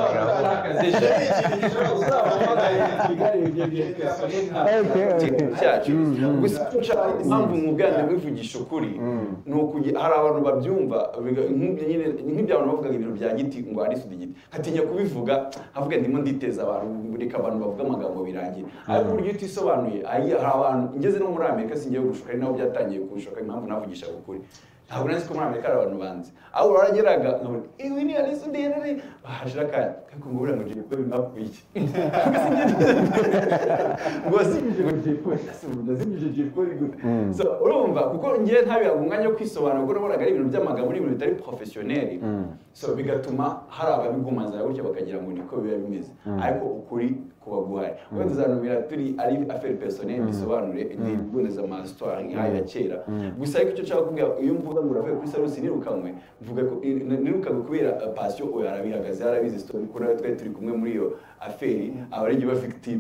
impamvu muganda mwivugisha ukuri nuko hari abantu babyumva nk'iby'abantu bavuga ibintu bya giti ngo ari sudigiti hatinya kubivuga havuga ndimo nditeza abantu reka abantu bavuga amagambo birangira ariko buryo utisobanuye hari abantu ngeze no muri Amerika singiye gushuka ari naho byatangiye kushoka impamvu navugisha ukuri ntabwo nzi ko muri Amerika ari abantu banzi aho urageraga ibi ni ari sudiyene bahashira kandi kako ngubura ngo jipo bimapfuye ngo sinje jipo so urumva kuko ngiye ntabiha umwanya wo kwisobanura kuko nabonaga ari ibintu by'amagambo n'ibintu bitari professionnel so bigatuma hari ababigumanza gutyo bakagira ngo niko biba bimeze ariko ukuri kuba guhari wenda uzanubira turi ari affaire personnelle bisobanure iboneza ama histoire nk'aya kera gusa ariko icyo nshaka kuvuga iyo mvuga ngo uravuye kuri Salusi nirukanwe mvuga ko nirukanwe kubera passion oya arabihagaze arabizi story ko natwe turi kumwe muri iyo affaire abarigi ba victime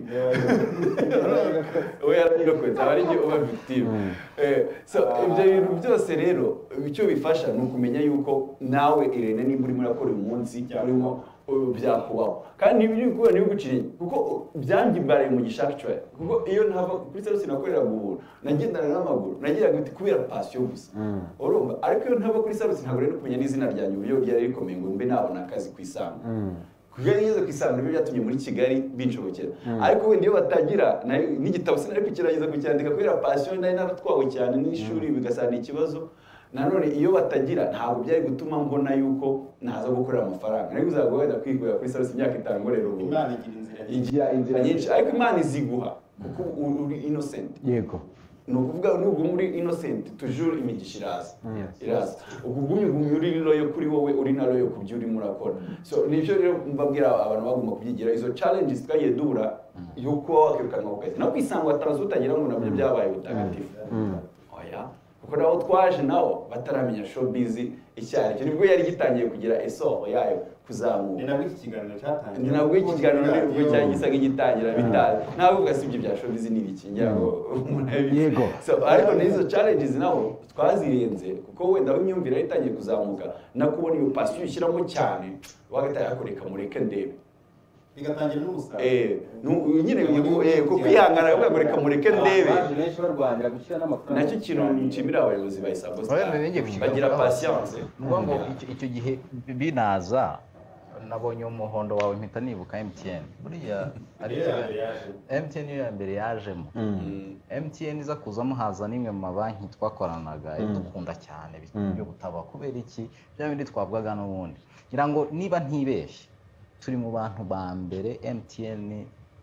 oya arabigakoze abarigi ba victime so ibyo bintu byose rero icyo bifasha ni ukumenya yuko nawe Irene nimba urimo urakora uyu munsi urimo byakubaho kandi ibiri kuba niyo guciriye kuko byangimbaraye mu gishakicwa kuko iyo ntava kuri Salusi nakorera ubuntu nagendana n'amaguru nagiraga iti kubera passion gusa urumva ariko iyo ntava kuri Salusi ntabwo rero kumenya n'izina ryanyu uburyo ryari rikomeye ngo mbe nabona akazi ku Isano kuko yigeze ku Isano nibyo byatumye muri Kigali binshobokera ariko wenda iyo batagira n'igitabo sinari kugerageza kucyandika kubera passion nari naratwawe cyane n'ishuri bigasana ikibazo nanone iyo batagira ntabwo byari gutuma mbona yuko naza gukorera amafaranga ariko uzago wenda kwigura kuri Salusi imyaka 5 ngo rero Imana igira inzira nyinshi ariko Imana iziguha kuko uri innocent yego no kuvuga n'ubwo muri innocent toujours imigisha iraza ubugumye uri loyo kuri wowe uri na loyo kubyo uri murakora so nivyo rero mbabwira abantu bagomba kubyigira izo challenges twagiye dura yuko wakirukanwa ku kazi no kwisanga atazutagira ngo nabyo byabaye butagatifu oya kuko naho twaje naho bataramenya showbiz icyari cyo nibwo yari gitangiye kugira esoro yayo kuzamuka ni nabwo iki kiganiro cyatangiye ni nabwo iki kiganiro nibwo cyari gisaga gitangira bitazi ntabwo ugasibye bya showbiz nibikingira ngo yego so ariko nizo challenges naho twazirenze kuko wenda imyumvire itangiye kuzamuka nakubona iyo passion ishyiramo cyane wagata yakoreka mureke ndebe bigatangira n'umusaruro nyine ko kwihangana ngo reka mureke ndebe benshi barwanira gushyira n'amafaranga nacyo kintu nshimira abayobozi ba Isabo bagira patience ngo icyo gihe binaza nabonye umuhondo wawe mpita nibuka MTN buriya ari MTN ya mbere yajemo MTN iza kuzamo haza nimwe mu mabanki twakoranaga dukunda cyane byo gutaba kubera iki bya bindi twabwaga n'ubundi ngira ngo niba ntibeshye turi mu bantu ba mbere MTN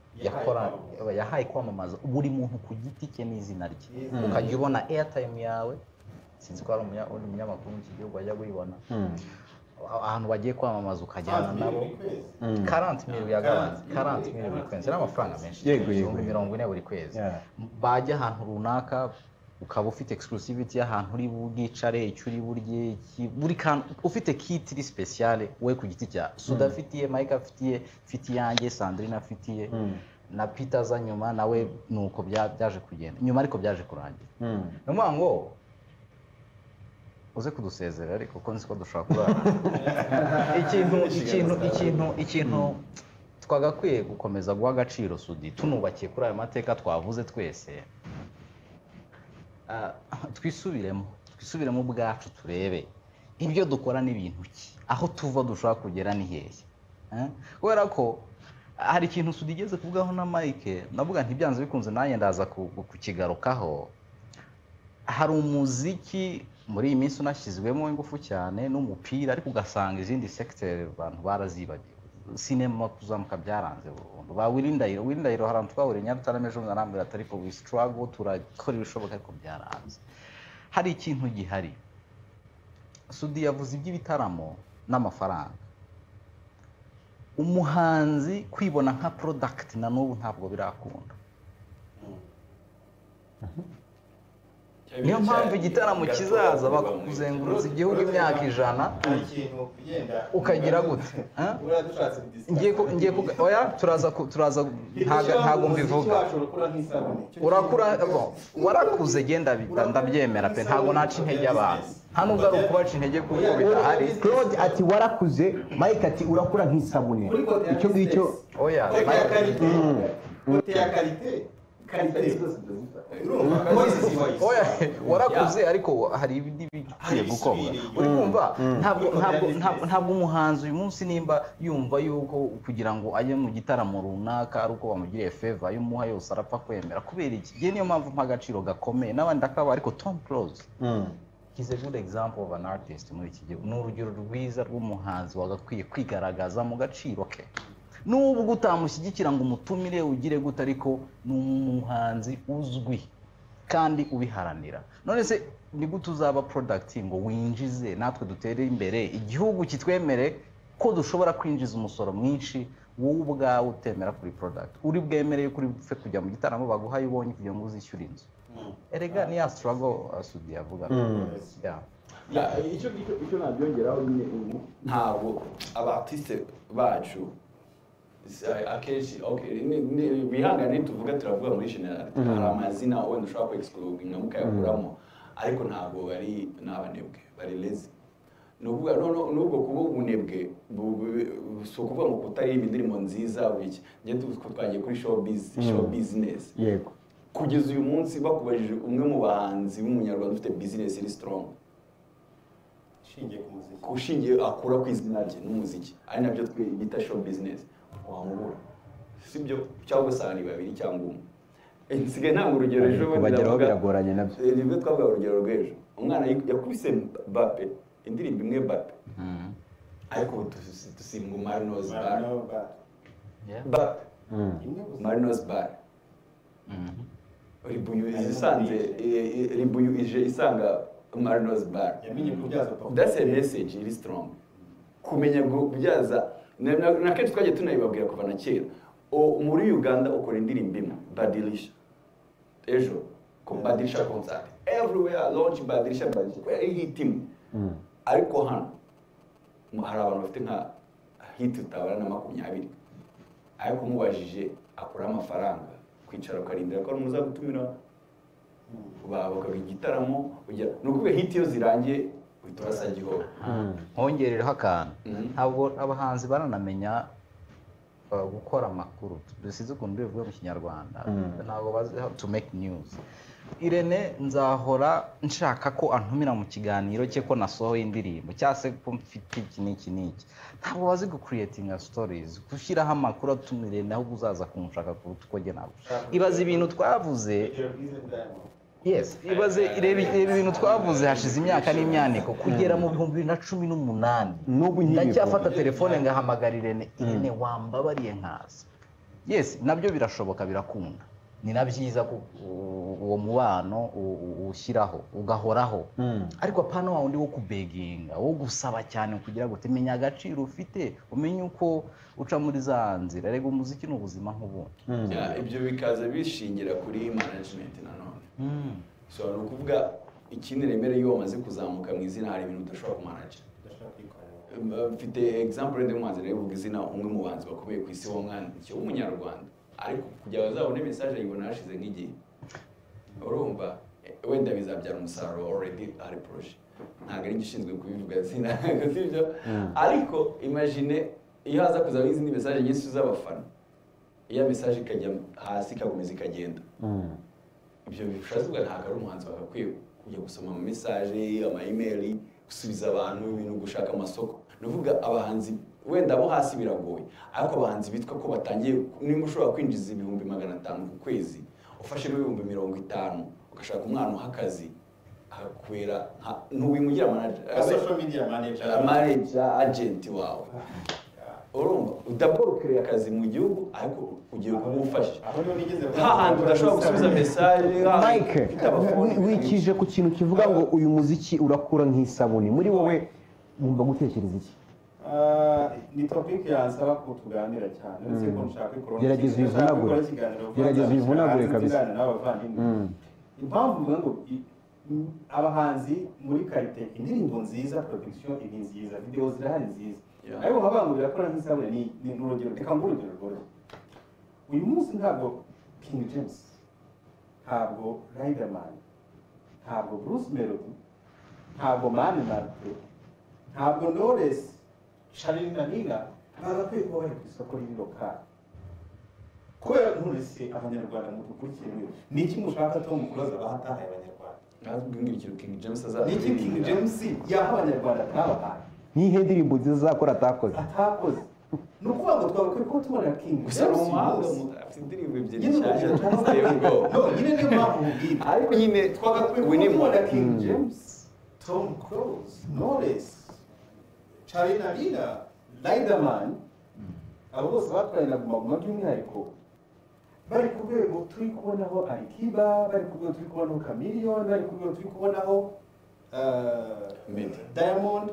yahaye kwamamaza buri muntu ku giti cye n'izina rye ukajya ubona airtime yawe sinzi ko ari umunyamakuru mu gihugu ajya kuyibona ahantu bagiye kwamamaza ukajyana nabo 40,000 yagabanze 40,000 buri kwezi n'amafaranga menshi yego 40 buri kwezi bajya ahantu runaka ukaba ufite exclusivity y'ahantu uri bugicare icyo uri burye buri kantu ufite kit iri special we ku giti cya Suda afitiye Mike afitiye yanjye Sandrine afitiye na Peter za nyuma nawe nuko byaje kugenda nyuma ariko byaje kurangira no ngo uze kudusezera ariko ko nzi ko dushobora kurara ikintu twagakwiye gukomeza guha agaciro Sudi tunubakiye kuri ayo mateka twavuze twese twisubiremo ubwacu turebe ibyo dukora n'ibintu ki aho tuva dushobora kugera ni hehe kubera ko hari ikintu Sudi igeze kuvugaho na Mike navuga ntibyanze bikunze nanjye ndaza kukigarukaho. Hari umuziki muri iyi minsi unashyizwemo ingufu cyane n'umupira ariko ugasanga izindi secteur abantu barazibagiwe. Sinema kuzamuka byaranze burundu. Ba Wirindahiro harantu twahuriye Nyarutarame ejo narambira atari ko we struggle turakora ibishoboka ariko byaranze. Hari ikintu gihari. Sudi yavuze iby'ibitaramo n'amafaranga. Umuhanzi kwibona nka product na n'ubu ntabwo birakunda. Niyo mpamvu igitaramo kizaza bakuzengurutsa igihugu imyaka 100 ukagira gute ngiye oya turaza ntago mbivuga urakura warakuze genda ndabyemera pe ntago naca intege abantu nta nubwo ari ukubaca intege kuko bitahari. Claude ati warakuze, Mike ati urakura nk'isabune. Icyo ngicyo oya warakuze ariko hari ibindi bikwiye gukorwa. Uri kumva ntabwo umuhanzi uyu munsi nimba yumva yuko kugira ngo ajye mu gitaramo runaka ari uko bamugiriye favor y'umuha yose arapfa kwemera kubera iki. Gihe niyo mpamvu mpagaciro gakomeye n'abandi akaba ariko Tom Close he's a good example of an artist muri iki gihe. Ni urugero rwiza rw'umuhanzi wagakwiye kwigaragaza mu gaciro ke. Nubwo utamushyigikira ngo umutumire ugire gute ariko ni umuhanzi uzwi kandi ubiharanira. None se ni gute uzaba product ngo winjize natwe dutere imbere igihugu kitwemere ko dushobora kwinjiza umusoro mwinshi wowe ubwawe utemera kuri product uri bwemereye kuri bupfe kujya mu gitaramo baguhaye ubonye kugira ngo uzishyure inzu. Erega ni ya struggle Sudi yavuga. icyo nabyongeraho nyine ubu ntabwo abartiste bacu akenshi bihangane tuvuga turavuga muri general hari amazina wenda ushobora ku exclude mukayakuramo ariko ntabwo bari n'abanebwe bari lazy. Nuvuga nubwo kuba ubunebwe so kuvuga ngo kutaririmba indirimbo nziza biki ngiye twagiye kuri show business yego kugeza uyu munsi bakubajije umwe mu bahanzi b'umunyarwanda ufite business iri strong ushingiye akura ku izina rye n'umuziki ari nabyo bita show business wamubura sibyo cyangwa se ni babiri cyangwa umwe. Nsigaye ntabwo urugero ejo bageraho biragoranye nabyo. Nibwo twavuga urugero rw'ejo umwana yakubise Mbappe indirimbo imwe Mbappe ariko dusimba Marino's Bar Marino's Bar Ribuyu ije isanga Marino's Bar. That's a message iri strong kumenya kubyaza na kenshi twagiye tunayibabwira kuva na kera. Muri Uganda ukora indirimbo imwe Badilisha ejo ko Badilisha concert everywhere launch Badilisha hit ariko hano hari abantu bafite nka hit utabara na 20 ariko mubajije akora amafaranga kwicara ukarindira ko muza gutumira bakaga igitaramo nuko hit yo zirangiye witorasa giho hongerereho akantu ntabwo abahanzi baranamenya gukora amakuru dusize ukuntu bivuga mu Kinyarwanda ntabwo bazi how to make news. Irene nzahora nshaka ko antumira mu kiganiro cye ko nasohoye indirimbo cyase ko mfite iki n'iki ntabwo bazi creating stories gushyiraho amakuru atumire naho uzaza kunshaka kuruta uko nabo ibaza ibintu twavuze. Yes, ibaze ibintu twavuze hashize imyaka n'imyaniko kugera mu 2018 n'ubu ndacyafata telefone ngahamagara Irene wambabariye nkaza. Yes, nabyo birashoboka birakunda. Ni nabyiza ko uwo mubano ushyiraho ugahoraho ariko apana wa undi wo kubeginga wo gusaba cyane kugira ngo temenya agaciro ufite umenye uko uca muri za nzira. Rego umuziki n'ubuzima nk'ubundi ibyo bikaza bishingira kuri management nanone. So no kuvuga ikindi remere yo wamaze kuzamuka mu izina hari ibintu udashobora kumanage. Mfite example ndi muhanzi rero uvuga izina umwe mu banzi bakomeye ku isi w'umwana cyo umunyarwanda ariko kujya bazabone message yibona hashize nk'igihe urumva wenda bizabyara umusaruro already ari project ntabwo ari gishinzwe kubivuga sinaga sibyo ariko imagine iyo haza kuzaho izindi message nyinshi z'abafana iyo message ikajya hasi ikakomeza ikagenda ibyo bishatse kuvuga ntabwo ari umuhanzi bagakwiye kujya gusoma ama message ama email gusubiza abantu ibintu gushaka amasoko nuvuga abahanzi wenda bo hasi biragoye ariko abahanzi bitwa ko batangiye nimba ushobora kwinjiza 500 ku kwezi ufashe n'ibihumbi 50 ugashaka umwana uhakazi akwera n'uwimugira social media manager agent wawe urumva udabokere akazi mu gihugu ariko ugiye kumufasha hahandi udashobora gusubiza message Mike wikije ku kintu kivuga ngo uyu muziki urakura nk'isabuni muri wowe wumva gutekereza iki ni topic yansaba ko tuganira cyane uretse ko nshaka ikoro gerageza uyivunagure kabisa impamvu mvuga ngo abahanzi muri karite indirimbo nziza production ibi nziza video zirahari nziza ariko nk'abantu birakora nk'isabune ni urugero reka nguhe urugero rworoshye uyu munsi ntabwo King James ntabwo Riderman ntabwo Bruce Melody ntabwo Mani Martin ntabwo Knowless Charly na Nina bagakwiye kuba bari ku isoko ry'irokari kubera nturese abanyarwanda mu dukurikirwe ni iki mushaka Tom Close abahatahaye abanyarwanda ntabwo ikintu King James azaza ni iki King James yaha abanyarwanda atabahaye nihe ndirimbo nziza zakora atakoze ni ukuvuga ngo twabakwiye ko tubona King gusa umuhanga afite indirimbo ebyiri nshyashya nyine niyo mpamvu mubwira ariko nyine twagakwiye kubona King James Tom Close Knowless Charly na Nina Riderman abo bose batwaye na Guma by'umwihariko bari ku rwego turi kubonaho Alikiba bari ku rwego turi kubonaho Chameleone bari ku rwego turi kubonaho Diamond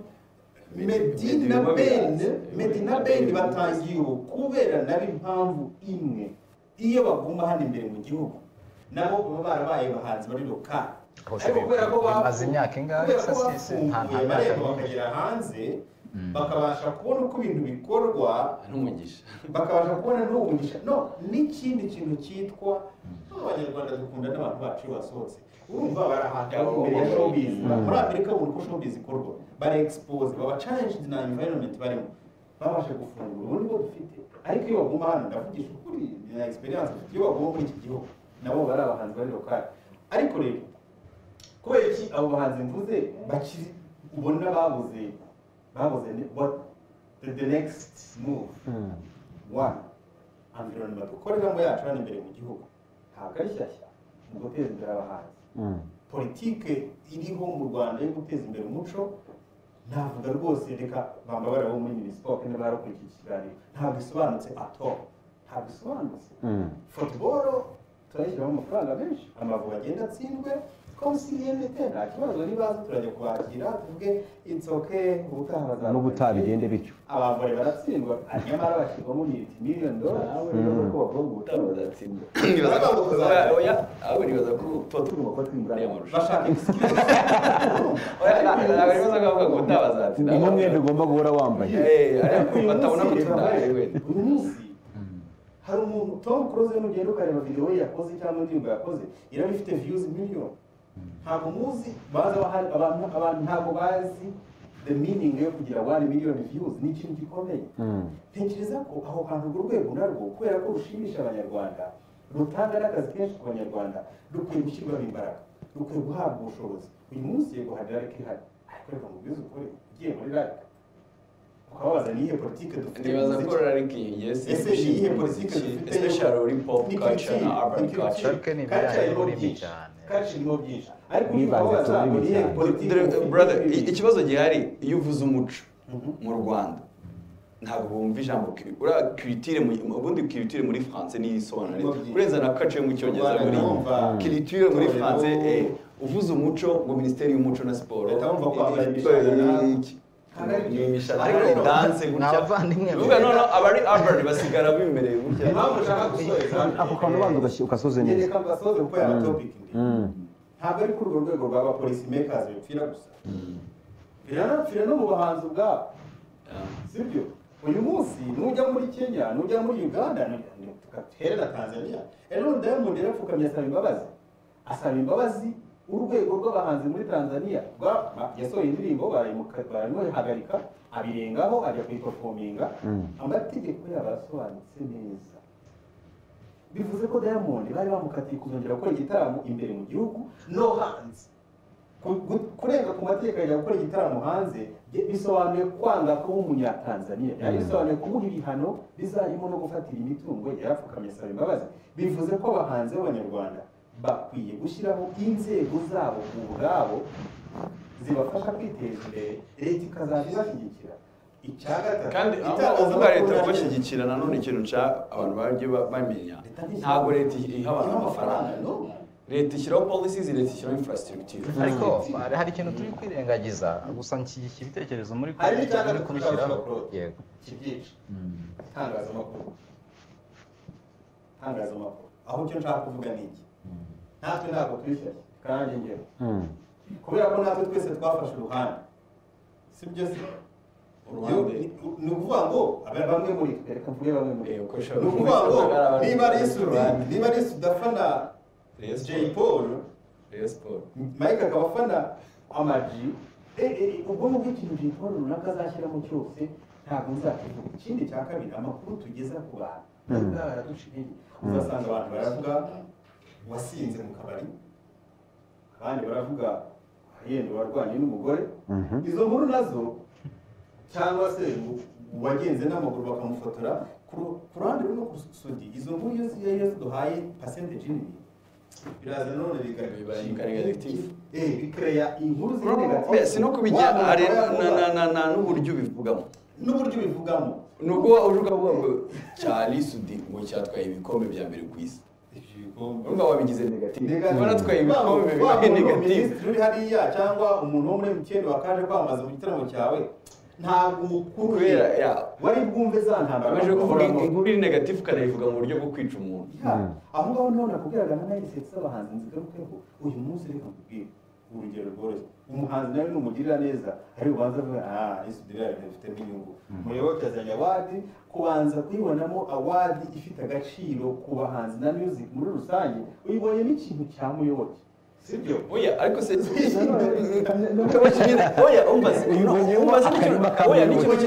Medina Ben batangiye kubera nabi impamvu imwe iyo baguma hano imbere mu gihugu nabo baba barabaye bahanzi bari lokali ariko kubera ko bazi imyaka ingahe sasise bakagera hanze bakabasha kubona uko ibintu bikorwa n'umugisha bakabasha kubona n'umugisha no n'ikindi kintu cyitwa abanyarwanda dukunda n'abantu bacu basohotse urumva barahanga imbere ya showbiz muri Amerika ubu ko showbiz ikorwa bari expose baba challenged na environment barimo babasha gufungura ubu nibo dufite ariko iyo baguma hano ndavugisha ukuri na experience iyo baguma muri iki gihugu nabo bari abahanzi bari lokali ariko rero kubera iki abo bahanzi mvuze bakiri ubona babuze what the next move one environment dukoreramo yacu hano imbere mu gihugu ntabwo ari shyashya mu guteza imbere abahanzi politike iriho mu Rwanda yo guteza imbere umuco navuga rwose reka bambabara bo muri Minispoc niba ari kuri iki kiganiro ntabwo isobanutse ntabwo isobanutse football turayishyiramo amafaranga menshi Amavubi agenda atsinzwe konsiyente nta kibazo nibaza turajya kubakira tuvuge it's okay ubutaha bazaza n'ubutaha bigende bityo abagore baratsindwa nyamara bashyirwamo $1 million nawe rero ko bavuga ubutaha bazatsindwa nibaza ko turimo ko twimbura bashaka nibaza ko ubutaha bazatsinda ni n'umwenda ugomba guhora wambaye ariko batabona ko tudaye uyu munsi hari umuntu Tom Close n'ugenda ukareba video ye yakoze cyangwa indirimbo yakoze iraba ifite views miliyoni ntabwo muzi baza abantu ntabwo bazi the meaning yo kugira 1 million views ni ikintu gikomeye ntekereza ko aho hantu urwego narwo kubera ko rushimisha abanyarwanda rutanga n'akazi kenshi ku banyarwanda rukwiye gushyirwamo imbaraga rukwiye guhabwa ubushobozi uyu munsi yego hari rarika ihari ariko reka mubwize ukuri ugiye muri rarika ukababaza niyihe politike dufite nibaza ko rarika ese niyihe politike dufite especially uri pop culture na urban culture ni ibijyanye n'ururimi cyane karimo byinshi ariko nibaza niyihe politike brother ikibazo gihari iyo uvuze umuco mu Rwanda ntabwo bumva ijambo ura culture ubundi culture muri France ni isobanura kurenza na culture mu cyongereza muri culture muri France uvuze umuco ngo ministeri y'umuco na siporo ndumva kwambara ibishaka ariko dance gutya uvuga none abari urban basigara bimereye gutya impamvu ushaka gusoza ako kantu ubanza ugasoze neza reka mbasoze kuko ya topic ntabwo ari kuri urwo rwego rw'aba policy makers bipfira gusa biranapfira no mu bahanzi ubwabo sibyo uyu munsi nujya muri Kenya nujya muri Uganda tugatere na Tanzania rero Diamond yarapfukamye asaba imbabazi urwego rw'abahanzi muri Tanzania yasohoye indirimbo barayihagarika abirengaho ajya kuyiperforminga amategeko yabo arasobanutse neza bivuze ko Diamond bari bamukatiye kuzongera gukora igitaramo imbere mu gihugu no hanze kurenga ku mategeko ajya gukora igitaramo hanze bisobanuye kwanga kuba umunyatanzania bisobanuye kumuha ibihano bizarimo no gufatira imitungo yarapfukamye asaba imbabazi bivuze ko abahanzi b'abanyarwanda bakwiye gushyiraho inzego zabo ubwabo zibafasha kwiteza imbere leta ikazajya ibashyigikira kandi uvuga leta kubashyigikira nanone ikintu nca abantu bajye bamenya ntabwo leta iha abantu amafaranga leta ishyiraho policies leta ishyiraho infrastructure ariko hari ikintu turi kwirengagiza gusa nshyigikira ibitekerezo muri kubishyiraho yego kibyica itangazamakuru aho icyo nshaka kuvuga ni iki natwe ntabwo twishyashye kandi ngero kubera ko natwe twese twafashe uruhande si byo se ni ukuvuga ngo bamwe muri twe reka mvuge bamwe muri ni ukuvuga ngo niba ari sudafana Jay Paul Mike akaba afana Amaji ubwo mu bw'ikintu Jay Paul runaka azashyiramo cyose ntabwo nzakivuga ikindi cya kabiri amakuru tugeza ku bantu baraduciye uzasanga abantu baravuga wasinze mu kabari abandi baravuga yenda warwanye n'umugore izo nkuru nazo cyangwa se wagenze n'amaguru bakamufotora ku ruhande rumwe ku sudi izo nkuru iyo duhaye percentage nini biraza none bikaba negative bikreya inkuru ziri negative si no kubijya ari na n'uburyo bivugamo nubwo ujuka ngo cyari sudi ngo cyatwaye ibikombe bya mbere ku isi urumva wabigize negative ubona twaye ibikombe bibaye negative turi hariya cyangwa umuntu wo muri MTN wakaje kwamaza mu gitaramo cyawe ntabwo mukuru wari bwumve za ntambara baje kuvuga inkuru iri negative kanayivuga mu buryo bwo kwica umuntu aho ngaho none nakubwiraga na mindset z'abahanzi nzigarukeho uyu munsi reka nkubwire urugero rworoshye umuhanzi nawe numugirira neza ari ubanza avuga isudira ifite n'inyungu muyoboke azanye award kubanza kuyibonamo award ifite agaciro ku bahanzi na music muri rusange uyibonye n'ikintu cya muyoboke sibyo oya ariko se oya umbaze oya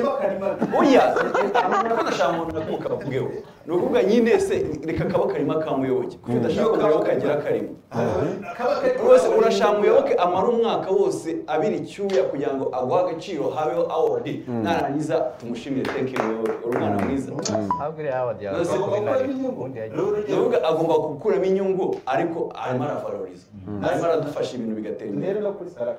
ndashaka nakuka bavugeho nukuvuga nyine se reka kaba karima kamuyoboke kuko ndashaka ko kagira karimo rwose urashaka muyoboke amara umwaka wose abiri cyuya kugira ngo agwa agaciro habeho award narangiza tumushimire thank you urumwana mwiza ahubwo iri award yawe nukuvuga agomba gukuramo inyungu ariko arimo aravaloriza arimo aradufasha ibintu bigatera imbere rero no kuri Salax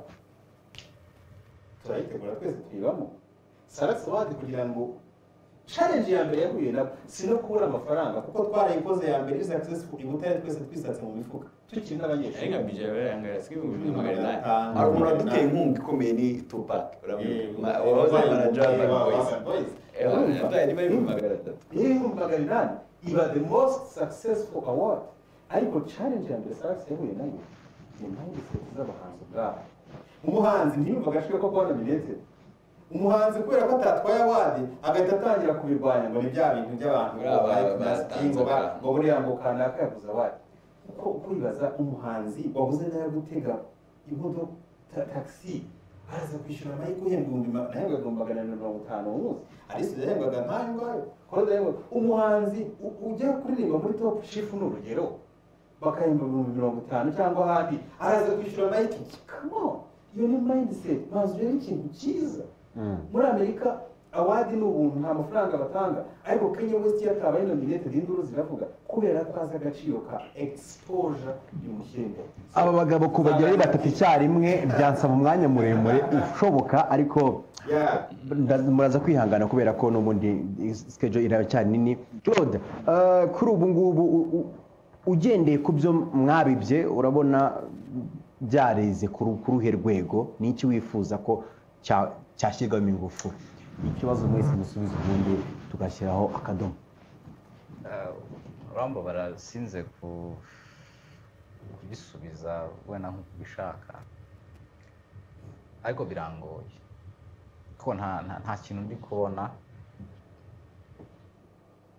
turayitegura twese tuyibamo Salax award kugira ngo challenge ya mbere yahuye nabo si no kubura amafaranga kuko twarayikoze ya mbere successful ibutare twese twisatse mu mifuka tukiri n'abanyeshuri ariko bije barangara sikibu mu magana ari umuntu duteye inkunga ikomeye ni Tupac urabaza manager boys yataye niba mu magana 3 mu magana 8 iba the most successful award ariko challenge ya mbere Salax yahuye nayo ni mindset z'abahanzi bwabo umuhanzi ntiyumvaga ashaka ko kubona nominated umuhanzi kubera ko atatwaye award agahita atangira kubirwanya ngo ni bya bintu by'abantu ngo buriya ngo kanaka yaguze award uko kwibaza umuhanzi wabuze nayo gutega imodoka taxi araza kwishyura amahirwe uhembwa nahembwaga 250 umunsi ariko yahembwaga nkayo ngayo kodemo umuhanzi ujya kuririmba muri top chief n'urugero bakahembwa 50 cyangwa ahandi araza kwishyura amahirwe come on iyo ni mindset mazwe ikintu cyiza muri Amerika award ni ubuntu nta mafaranga batanga ariko Kanye West yatabaye nominated induru ziravuga kubera ko azi agaciro ka exposure y'umushinga aba bagabo kubagerayo batatu icyarimwe byansaba umwanya muremure ushoboka ariko muraza kwihangana kubera ko n'ubundi schedule iracyari nini Claude kuri ubu ngubu ugendeye ku byo mwabibye urabona byareze ku ruhe rwego n'iki wifuza ko cyashyirwamo ingufu ikibazo mwese musubiza ubundi tugashyiraho akadomo urambo barasinze kubisubiza wenda nk'uko ubishaka ariko birangoye kuko nta kintu ndi kubona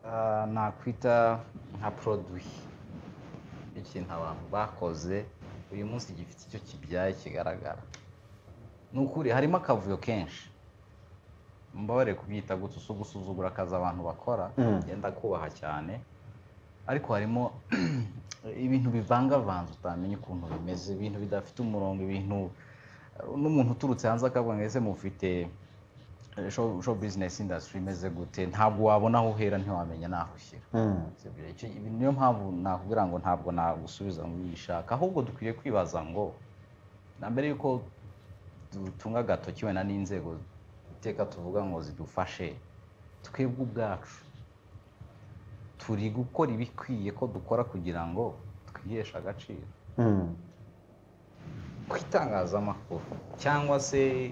nakwita nka produit ikintu abantu bakoze uyu munsi gifite icyo kibyaye kigaragara ni ukuri harimo akavuyo kenshi mbabare kubyita gutyo si ugusuzugura akazi abantu bakora ngenda kubaha cyane ariko harimo ibintu bivangavanze utamenya ukuntu bimeze ibintu bidafite umurongo ibintu n'umuntu uturutse hanze akavuga ngo ese mufite show business industry imeze gute ntabwo wabona aho uhera ntiwamenya naho ushyira niyo mpamvu nakubwira ngo ntabwo nagusubiza ngo ubishaka ahubwo dukwiye kwibaza ngo na mbere yuko dutunga agatoki wenda n'inzego iteka tuvuga ngo zidufashe twebwe ubwacu turi gukora ibikwiye ko dukora kugira ngo twiheshe agaciro ku itangazamakuru cyangwa se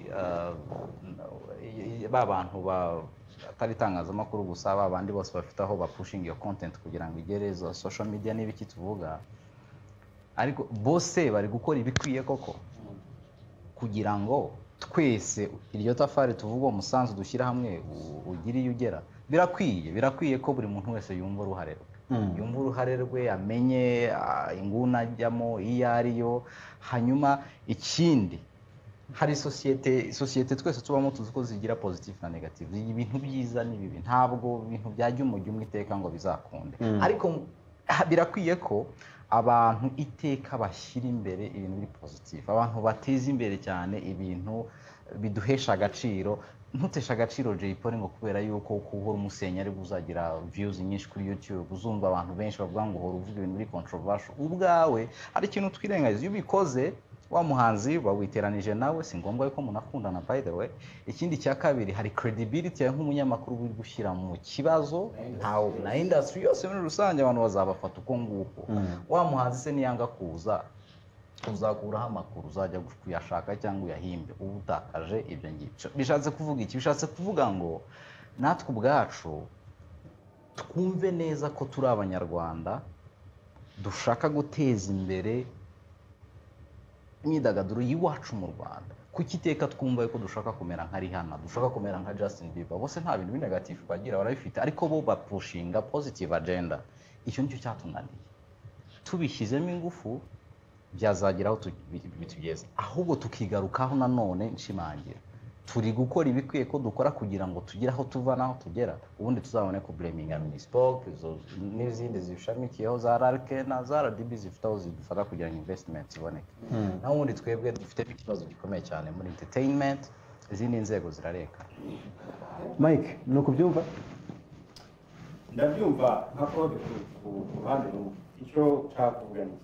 ba bantu atari itangazamakuru gusa ba bandi bose bafite aho bapushinga iyo content kugira ngo igere izo social media n'ibiki tuvuga ariko bose bari gukora ibikwiye koko kugira ngo twese iryo tafari tuvuga umusanzu dushyira hamwe ugire iyo ugera birakwiye ko buri muntu wese yumva uruhare rwe yumva uruhare rwe amenye inguna ajyamo iyo ariyo hanyuma ikindi hari sosiyete twese tubamo tuzi ko zigira positive na negative ibintu byiza n'ibibi ntabwo ibintu byajya umujyi umwe iteka ngo bizakunde ariko birakwiye ko abantu iteka bashyira imbere ibintu biri positive abantu bateza imbere cyane ibintu biduhesha agaciro ntutesha agaciro Jay Polly ngo kubera yuko kuhora umusenya ari buzagira views nyinshi kuri YouTube uzumva abantu benshi bavuga ngo uhora uvuga ibintu biri controversial ubwawe ari ikintu twirengagiza iyo ubikoze wa muhanzi wawiteranije nawe si ngombwa yuko munakundana by the way ikindi cya kabiri hari credibility ya nk'umunyamakuru uri gushyira mu kibazo na industry yose muri rusange abantu bazabafata uko nguko wa muhanzi se niyanga kuza uzakuraho amakuru uzajya kuyashaka cyangwa uyahimbe uba utakaje ibyo ngibyo bishatse kuvuga iki bishatse kuvuga ngo natwe ubwacu twumve neza ko turi abanyarwanda dushaka guteza imbere imyidagaduro y'iwacu mu Rwanda kuki iteka twumva ko dushaka kumera nka Rihanna dushaka kumera nka Justin Bieber bose nta bintu binegatifu bagira barabifite ariko bo bapushinga positive agenda icyo nicyo cyatunaniye tubishyizemo ingufu byazagira aho bitugeza ahubwo tukigarukaho nanone nshimangira turi gukora ibikwiye ko dukora kugira ngo tugire aho tuva naho tugera ubundi tuzabone ko blaminga Minispoc n'izindi zishamikiyeho za RRK na za RDB zifite aho zidufata kugira ngo investment ziboneke naho ubundi twebwe dufite ikibazo gikomeye cyane muri entertainment izindi nzego zirareka Mike ni ukubyumva ndabyumva nka kode ku ruhande rumwe icyo nshaka kuvuga ni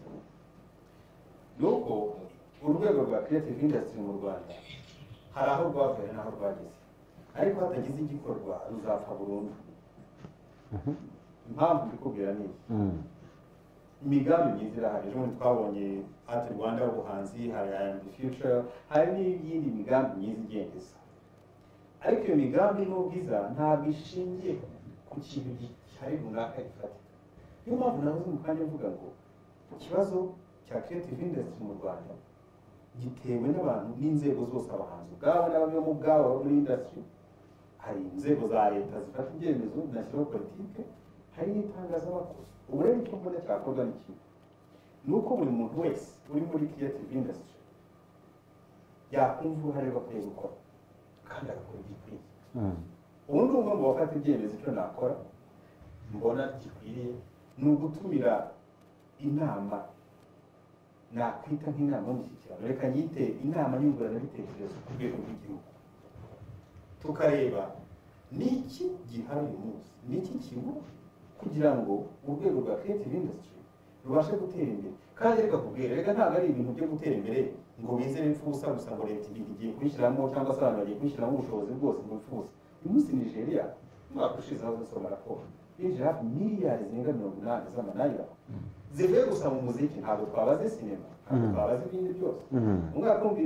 nuko urwego rwa creative industry mu Rwanda hari aho rwavuye n'aho rwageze ariko hatagize igikorwa ruzapfa burundu impamvu mbikubwira ni imigambi myiza irahari ejo twabonye ati Rwanda ubuhanzi hari the future hari n'iyindi migambi myiza igendeza ariko iyo migambi n'ubwiza ntabwo ishingiye ku kintu gihari runaka gifatika niyo mpamvu nahoze mu kanya mvuga ngo ikibazo cya creative industry mu Rwanda gitewe n'abantu n'inzego zose abahanzi ubwabo n'abamwe mu bwabo muri industry hari inzego za leta zifata ibyemezo nashyiraho politike hari n'itangazamakuru ubu rero icyo mbona cyakorwa ni kimwe ni uko buri muntu wese uri muri creative industry yakumva uruhare bakwiye gukora kandi agakora igikwiye ubundi umwe mu bafata ibyemezo icyo nakora mbona gikwiriye ni ugutumira inama nakwita nk'inama y'umushyikirano reka nyite inama nyunguranabitekerezo ku rwego rw'igihugu tukareba n'iki gihari uyu munsi n'iki kibura kugira ngo urwego rwa creative industry rubashe gutera imbere kandi reka kubwira reka ntabwo ari ibintu byo gutera imbere ngo bizere imfusa gusa ngo leta igiye kuyishyiramo cyangwa se abantu bagiye kuyishyiramo ubushobozi bwose ngo imfusa uyu munsi Nigeria umwaka ushize aho dusoma raporo yinjira hafi miliyari zirenga 80 z'amanayira zivuye gusa mu muziki ntabwo twabaze sinema ntabwo twabaze ibindi byose mu mwaka wa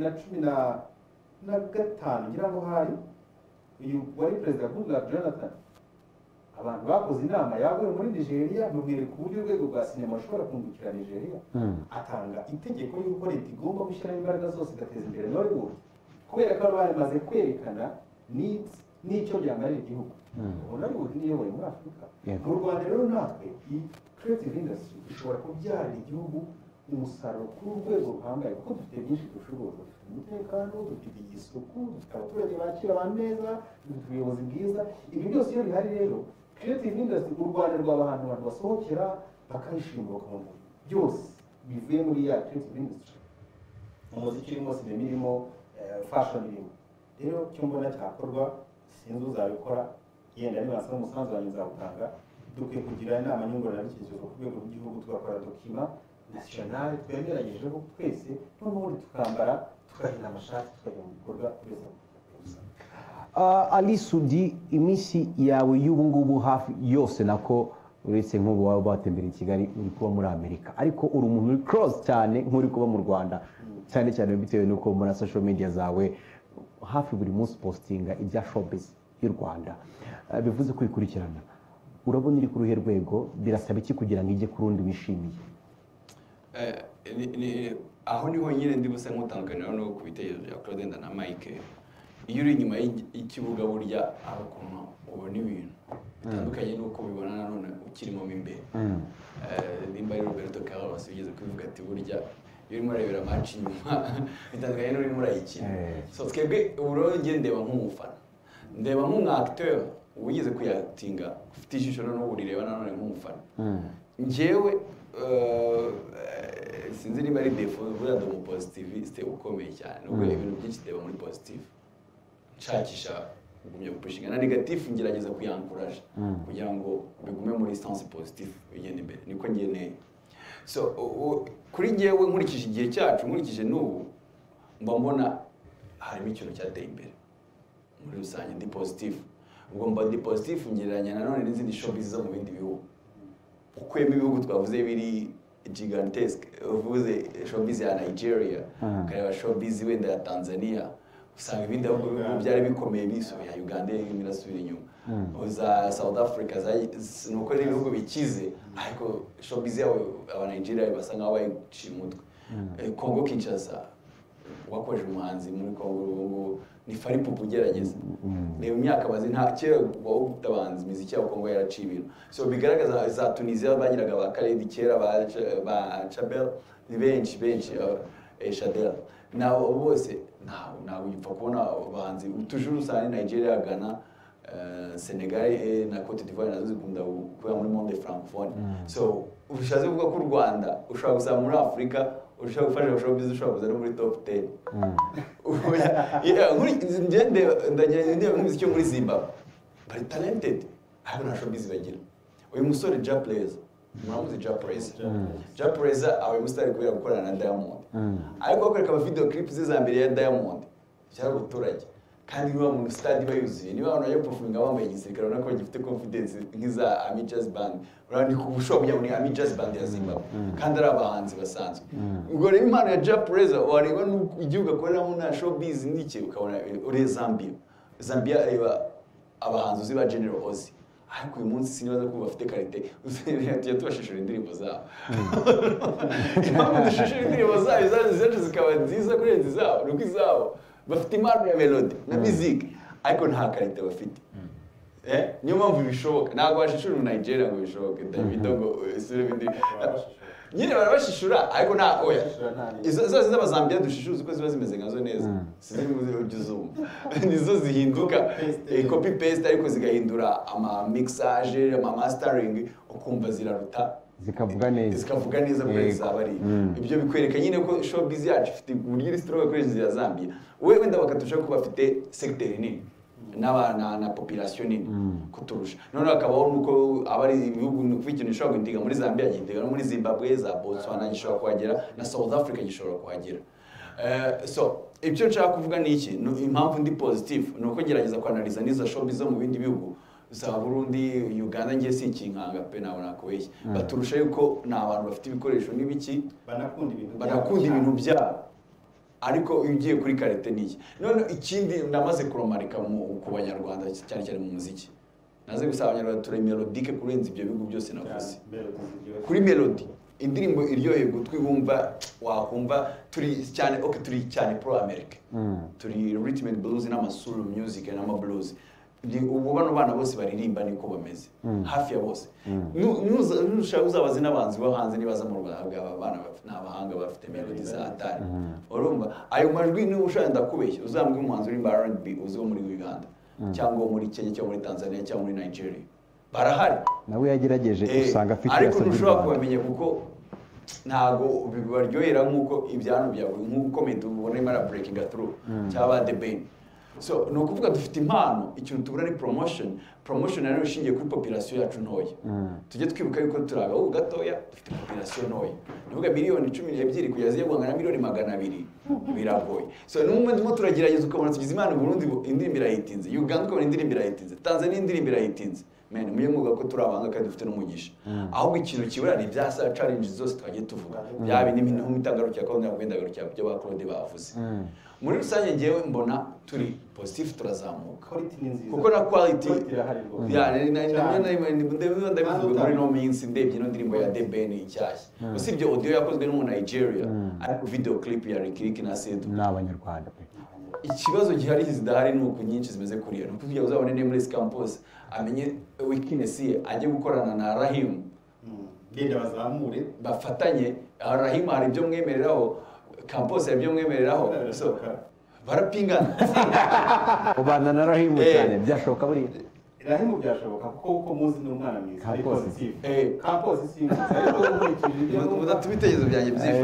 2015 ngira ngo hari uyu wari perezida Goodluck Jonathan abantu bakoze inama yaguye muri Nigeria bamwereka uburyo urwego rwa sinema rushobora kungukira Nigeria atanga itegeko y'uko leta igomba gushyiramo imbaraga zose igateza imbere Nollywood kubera ko bamaze kwerekana n'icyo byamarira igihugu Nollywood niyo bari muri Afurika mu Rwanda rero natwe iyi creative industry ishobora kubyarira igihugu umusaruro kuri urwego ruhambaye kuko dufite byinshi ducuruza, dufite umutekano, dufite isuku, dufite abaturage bakira abantu neza, dufite ubuyobozi bwiza. Ibi byose iyo bihari rero creative industry u Rwanda rwaba ahantu abantu basohokera bakabishimira bakumva byose bivuye muri ya creative industry. Umuziki urimo, sinema irimo, fashion irimo. Rero cyo mbona cyakorwa, sinzi uzabikora, yenda nibasaba umusanzu wanjye nzawutanga. Dukwiye kugira inama nyunguranabitekerezo ku rwego rw'igihugu, tugakora dokima nationale twemeranyijeho twese, noneho tukambara tukahina amashati tukajya mu bikorwa kugeza Ali Soudy, iminsi yawe y'ubu ngubu hafi yose nako uretse nk'ubu waba watembereye i Kigali uri kuba muri Amerika, ariko uri umuntu uri close cyane nk'uri kuba mu Rwanda, cyane cyane bitewe n'uko muri social media zawe hafi buri munsi postinga ibya showbiz y'u Rwanda. Bivuze kwikurikirana, urabona iri ku ruhe rwego, birasaba iki kugira ngo ijye ku rundi wishimiye? Aho niho nyine ndi busa nk'utandukanira no ku bitekerezo bya Claude na Mike. Iyo uri inyuma y'ikibuga burya hari ukuntu ubona ibintu bitandukanye n'uko ubibona nanone ukirimo imbere. Nimba ari Roberto Carlos wigeze kubivuga ati burya iyo urimo urebera match inyuma bitandukanye n'urimo urayikina. So twebwe uburonge ndeba nk'umufana, ndeba nk'umwacteur wigeze kuyatinga, ufite ijisho no urireba nanone nk'umufana. Njyewe sinzi niba ari defo burya do positiviste ukomeye cyane, ubwo ibintu byinshi ndeba muri positive, nshakisha kugumya gupushinga na negative ngerageza kuyankuraje kugira ngo bigume muri stance positive bigende imbere, niko ngeneye. So kuri njyewe nkurikije igihe cyacu, nkurikije n'ubu mba mbona harimo ikintu cyateye imbere muri rusange, ndi positive. Ubwo mba ndi positive ngereranya nanone n'izindi showbiz zo mu bindi bihugu. Ukwema ibihugu twavuze biri gigantesque, uvuze showbiz ya Nigeria, ukareba showbiz wenda ya Tanzania, usanga ibindi bihugu byari bikomeye bisubira, Uganda irasubira inyuma, za South Africa nuko ari ibihugu bikize, ariko showbiz yabo aba Nigeria basa nkaho bayiciye umutwe. Congo Kinshasa wakoje umuhanzi muri Congo ni Fally Ipupa ugerageza, reba imyaka bazi nta kera wawutabanza imiziki yabo Congo yaraciye ibintu. So bigaragaza za Tunisia bagiraga ba Khaled kera, ba Chabel, ni benshi Shadel, nabo bose ntawe upfa kubona abahanzi tujuru usanga Nigeria, Ghana, Senegal na Cote d'Ivoire nazo zikunda kuba muri monde francophone. So ubushaze kuvuga ko u Rwanda ushobora gusanga muri Afrika ushobora gufasha showbiz, ushobora kuza no muri top 10. Ndagenda nk'umuziki muri Zimbabwe bari talented, ariko nta showbiz bagira. Uyu musore Japreza, muramuzi Japreza abaye umusitari kubera gukorana na Diamond, ariko bakoreka video clips ze za mbere ya Diamond cyangwa guturage, kandi niba mu stade bayuzuye, niba abantu bayo performing bambaye igisirikare urabona ko gifite confidence nk'iza Ami Jazz Band, urabona ko ubushobozi bwa Ami Jazz Band ya Zimbabwe kandi ari abahanzi basanzwe. Ubwo rero impano ya Japreza wareba igihugu akoreramo na showbiz n'iki, ukabona uri Zambia reba abahanzi uzi ba General Ozzy, ariko uyu munsi sinibaza ko bafite karite. Tujya tubashishura indirimbo zabo, impamvu dushishura indirimbo zabo zacu zikaba nziza kurenza izabo nuko izabo bafite impano ya melody na music, ariko nta karite bafite. Niyo mpamvu bishoboka, ntabwo bashishura mu Nigeria ngo bishoboke Davido ngo isure bindi nyine barabashishura, ariko nta oya izo z'abazambia dushishuza uko ziba zimeze nkazo neza, sizi muzumva nizo zihinduka copy paste, ariko zigahindura ama mixage, ama mastering, ukumva ziraruta zikavuga neza kuri zabari. Ibyo bikwereka nyine ko showbiz yacu ifite uburyo iri stroke kuri ya Zambia. Wewe wenda bakatusha ko bafite sector nini na population nini kuturusha, none akabaho nuko abari ibihugu n'ikintu gishobora gutinga muri Zambia gitega no muri Zimbabwe, za Botswana gishobora kuhagera, na South Africa gishobora kuhagera. So ibyo nshaka kuvuga ni iki, impamvu ndi positive nuko gerageza kwanaliza niza showbiz zo mu bindi bihugu za Burundi, Uganda, ngiye sikinkanga pe nabona kubeshya, baturusha yuko na abantu bafite ibikoresho n'ibiki, banakunda ibintu byabo, ariko ugiye kuri karite niki. None ikindi namaze kuromarika ku Banyarwanda cyane cyane mu muziki, naze gusaba Abanyarwanda turi melodique kurenza ibyo bihugu byose navuze. Kuri melody indirimbo iryoheye gutwi wumva wakumva, turi cyane pro America, turi rhythm and blues n'ama soul music n'ama blues, ubu bano bana bose baririmba niko bameze hafi ya bose nushaka uzabazi n'abanzi bo hanze nibaza mu Rwanda aba bana n'abahanga bafite melody za atari urumva ayo majwi ni ushaka ndakubeshya uzambwe umuhanzi uri R&B uzo muri Uganda cyangwa muri Kenya cyangwa muri Tanzania cyangwa muri Nigeria barahari nawe yagerageje usanga afite ariko ntushobora kubamenya kuko ntago bibaryohera nkuko ibyano byawe nkuko comment ubona imara breaking through cyaba the bane. So no kuvuga dufite impano ikintu tubura ni promotion rero ishingiye kuri population yacu ntoya tujye twibuka yuko turaga gatoya dufite population ntoya nuvuga miliyoni 12 kugeza yegwanga na miliyoni 200 biragoye. So n'umwe ndimo turagerageza ukabona tugize impano Burundi indirimbo irahitinze, Uganda ukabona indirimbo irahitinze, Tanzania indirimbo irahitinze. Men muye muga ko turabanga kandi dufite n'umugisha ahubwo ikintu kibura ni byasa challenges zose twagiye tuvuga byabe n'ibintu nk'imitangarukiye ko ndakwendagarukiye byo bakode bavuze muri rusange ngewe mbona turi positive turazamuka kuko na quality muri no minsi ndebye no ndirimbo ya The Ben icyashya usibye audio yakozwe no mu Nigeria ariko video clip ya Rikiki na Sedu n'abanyarwanda pe ikibazo gihari zidahari nuko nyinshi zimeze kuriya no kuvuga uzabone Nameless Campus amenye weakness ye ajye gukorana na Rahim genda bazamure bafatanye Rahim hari ibyo mwemereraho Campus hari ibyo mwemereraho so barapingana ubana na Rahim cyane byashoboka buri Rahimu byashoboka kuko muzi n'umwana mwiza ari positive Campus sinzi ariko nkurikije mudatubitegezo byanjye byifa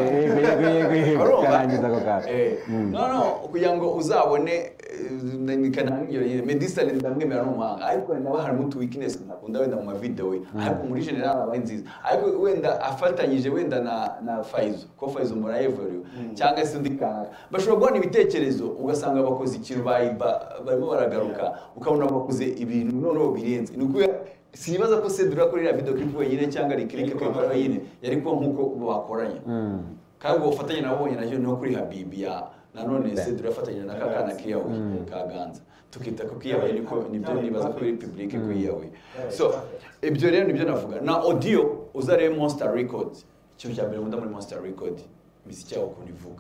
yego karangiza ko ka no kugira ngo uzabone nikanangiro medicine ndamwemera n'umuhanga ariko nawe hari mutu weakness nakunda wenda mu video ariko muri general aba nziza ariko wenda afatanyije wenda na Faizo ko Faizo muri Evolution cyangwa se undi kana bashobora guhana ibitekerezo ugasanga bakoze ikintu barimo baragaruka ukabona bakoze ibintu noneho birenze nuko sinibaza ko Cedra kuri iriya video clip wenyine cyangwa Rikirike ko akora wenyine yari ko nkuko bakoranye kandi ufatanye nabonye nacyo no kuri Habibi ya nanone Cedra afatanye na kakana kiyawe kaganza tukita ko kiyawe nibyo nibaza ko iri public ko kiyawe so ibyo rero nibyo navuga na audio uzare Monster Records cyo cyambere munda muri Monster Record miziki yawo kunivuga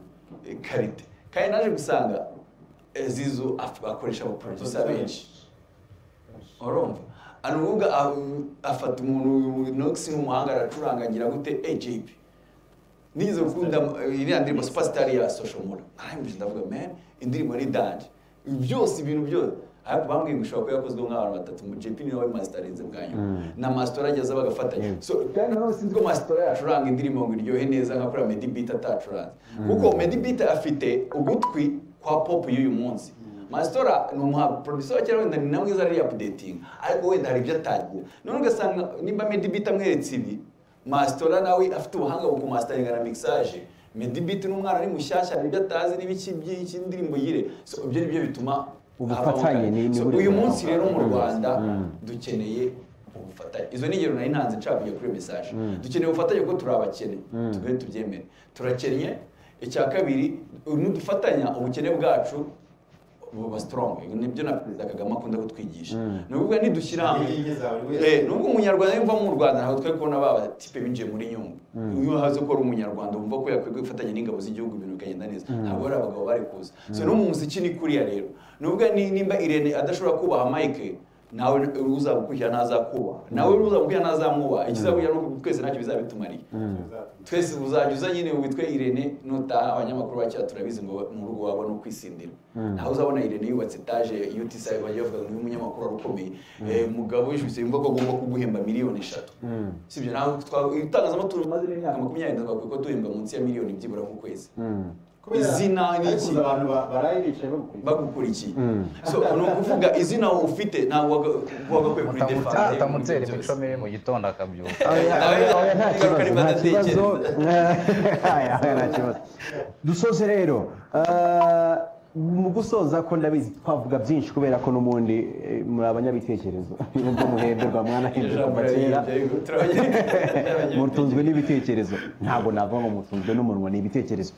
karite kandi naje gusanga Zizo akoresha abo producer benshi urumva anuvuga afata umuntu Nox n'umuhanga aracurangagira gute AJP nizo gukunda iriya ndirimbo Superstar ya Social Mura arambije ndavuga man indirimbo ni danje byose ibintu byose ariko bambwiye ngo ushobora kuyakozwe nk'abantu batatu JP ni nawe masterinze bwanyu na master ageze bagafatanya so kandi naho sinzi ko master yacuranga indirimbo ngo iryohe neza nka kuri Medi Beat atacuranze kuko Medi Beat afite ugutwi kwa pop y'uyu munsi Mastora ni producer cyangwa wenda ni namwe zari updating ariko wenda hari ibyo atagira none ugasanga nimba Medi Beat amweretse ibi Mastora nawe afite ubuhanga bwo masteringa na mixage Medi Beat n'umwana ari mushyashya hari ibyo atazi n'ibiki by'iki ndirimbo yire so ibyo nibyo bituma ubufatanye ni uyu munsi rero mu Rwanda dukeneye ubufatanye izo nigero nari ntanze nshaka kujya kuri message dukeneye ubufatanye ko turabakene tugere tubyemere turakenye icya kabiri n'udufatanya ubukene bwacu buba strong nibyo na Perezida Kagame akunda kutwigisha nubwo nidushyira hamwe nubwo umunyarwanda yumva mu Rwanda ntaho twe kubona baba tipe binjiye muri nyungu uyu hazo ko ari umunyarwanda umva ko yakwiye gufatanya n'ingabo z'igihugu ibintu bikagenda neza ntabwo ari abagabo bari kuza so no mu muziki ni kuriya rero nubwo nimba Irene adashobora kubaha Mike nawe uzagukurikira ntazakubaha nawe uzagukurikira ntazamwubaha ikizabuya no twese ntacyo bizabitumariye twese uzajya nyine witwe Irene nutaha abanyamakuru bacya turabizi ngo mu rugo wabo no kwisindira naho uzabona Irene yubatse etage UTC bavuga ngo umunyamakuru arukomeye mugabo wishuse yumva ko agomba kuguhemba miliyoni 3 sibyo naho itangazamakuru maze n'imyaka 20 twakwiye ko duhemba munsi ya miliyoni byibura mu kwezi izina ni iki abantu barayibicaye bagukurikiye so no kuvuga izina ufite ntabwo wagakwiye kuri defend atamutere bicome mu gitondo akabyuka nta kibazo dusoze rero mu gusoza ko ndabizi twavuga byinshi kubera ko n'umundi muri abanyabitekerezo nubwo muhemberwa mwana hindura bakera mutunzwe n'ibitekerezo ntabwo navuga ngo mutunzwe n'umunwa ni ibitekerezo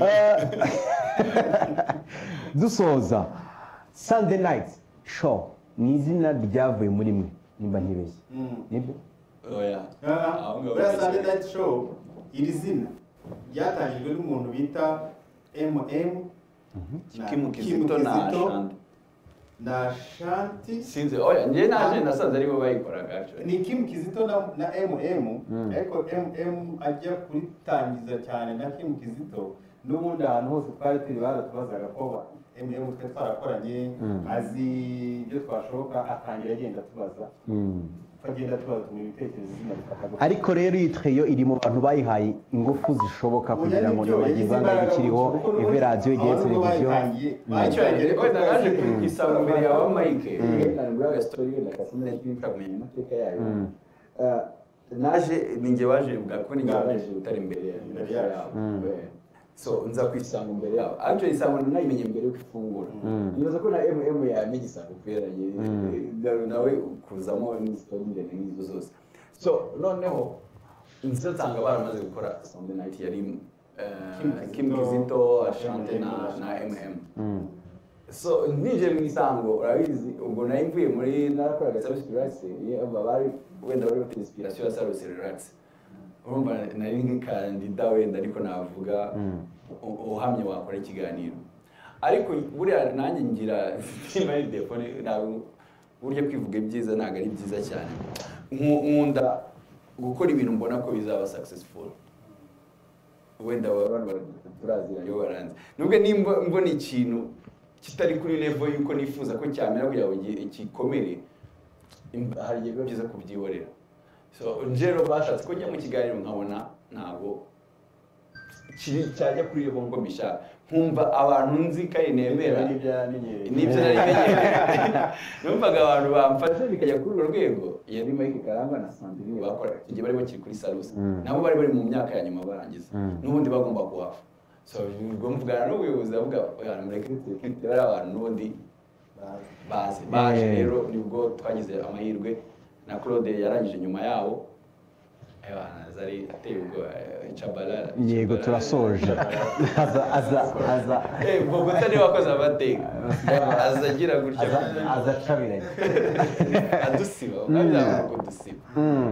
dusoza Sunday Night Show ni izina ryavuye muri mwe nimba ntibeshye nibyo oya Sunday Night Show iri zina ryatangijwe n'umuntu bita MM Kim Kizito na Shanda na Shanti sinzi oya njye naje nasanze aribo bayikoraga actually ni Kim Kizito na MM ariko MM ajya kuritangiza cyane na Kim Kizito n'ubundi ahantu hose twari turi baratubazaga ko MM twe twarakoranye azi ibyo twashoboka atangira agenda tubaza twagenda tubaza mu bitekerezo izina bifata ariko rero iyi trio iri mu bantu bayihaye ingufu zishoboka kugira ngo nibagizanga ikiriho ive radio igihe televiziyo actually wenda naje kwisanga mbere ya Mike ntabwo ya story wenda kasina y'ipinka kumenya amateka yayo naje ninge waje bwako ninge waje utari imbere yabo so nza kwisanga imbere yabo actually isanga nayimenye mbere yo kufungura nibaza ko na MM yamenye isanga kweranye nawe kuzamo n'story ndende n'izo zose so noneho nsanga baramaze gukora Sunday night yari Kim Kizito Ashante na MM so nije mu isango urabizi ubwo nayo mvuye muri narakoraga service relax bari wenda bari bafite inspiration ya service relax urumva nari nk'ikandida wenda ariko navuga uhamye wakora ikiganiro ariko buriya nanjye ngira imari telefone ntabwo burya kwivuga ibyiza ntabwo ari byiza cyane nkunda gukora ibintu mbona ko bizaba successful wenda abantu turazira yo baranze nubwo nimba mbona ikintu kitari kuri level yuko nifuza ko cyamera kugira ngo ikikomere hari igihe byiza kubyihorera so njero bashatse ko njya mu kiganiro nkabona ntabwo cyajya kuri level ngo mbishaka nkumva abantu nzi kandi nemera n'ibyo nari menyereye numvaga abantu bamfashe bikajya kuri urwo rwego yari Mike Karangwa na Sandrine bakora igihe bari bakiri kuri Salusa nabo bari mu myaka ya nyuma barangiza n'ubundi bagomba kuhafa so ubwo mvugana n'ubuyobozi avuga oya mureke bari abantu n'ubundi baje rero nibwo twagize amahirwe na Claude yarangije nyuma yabo zari ateye ubwo Chabalala yego turasoje aza Bogota ni wakoze amateka azagira gutya azacabiranye adusiba nabyo kudusiba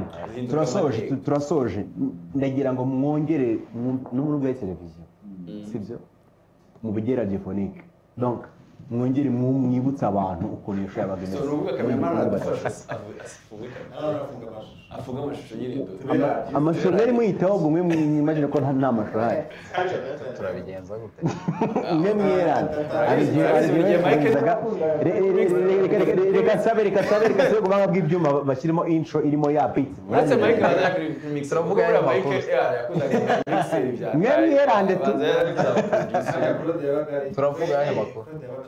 turasoje ndagira ngo mwongere n'umuntu wa televiziyo sibyo mu bugera telephonique donc mwongere mwibutsa abantu ukuntu yashoye abageni so rubuga kamera adufasha avuga amashusho y'irido amashusho yari muyitaho ubwo mwe mwimagine ko nta mashusho ahari turabigenza gute mwe mwiranda reka sabe kubanga bw'ibyuma bashyirimo intro irimo ya beat uretse Mike mix turavuga ya Mike yakuzaga mixer bya mwe mwirande turavuga aya makuru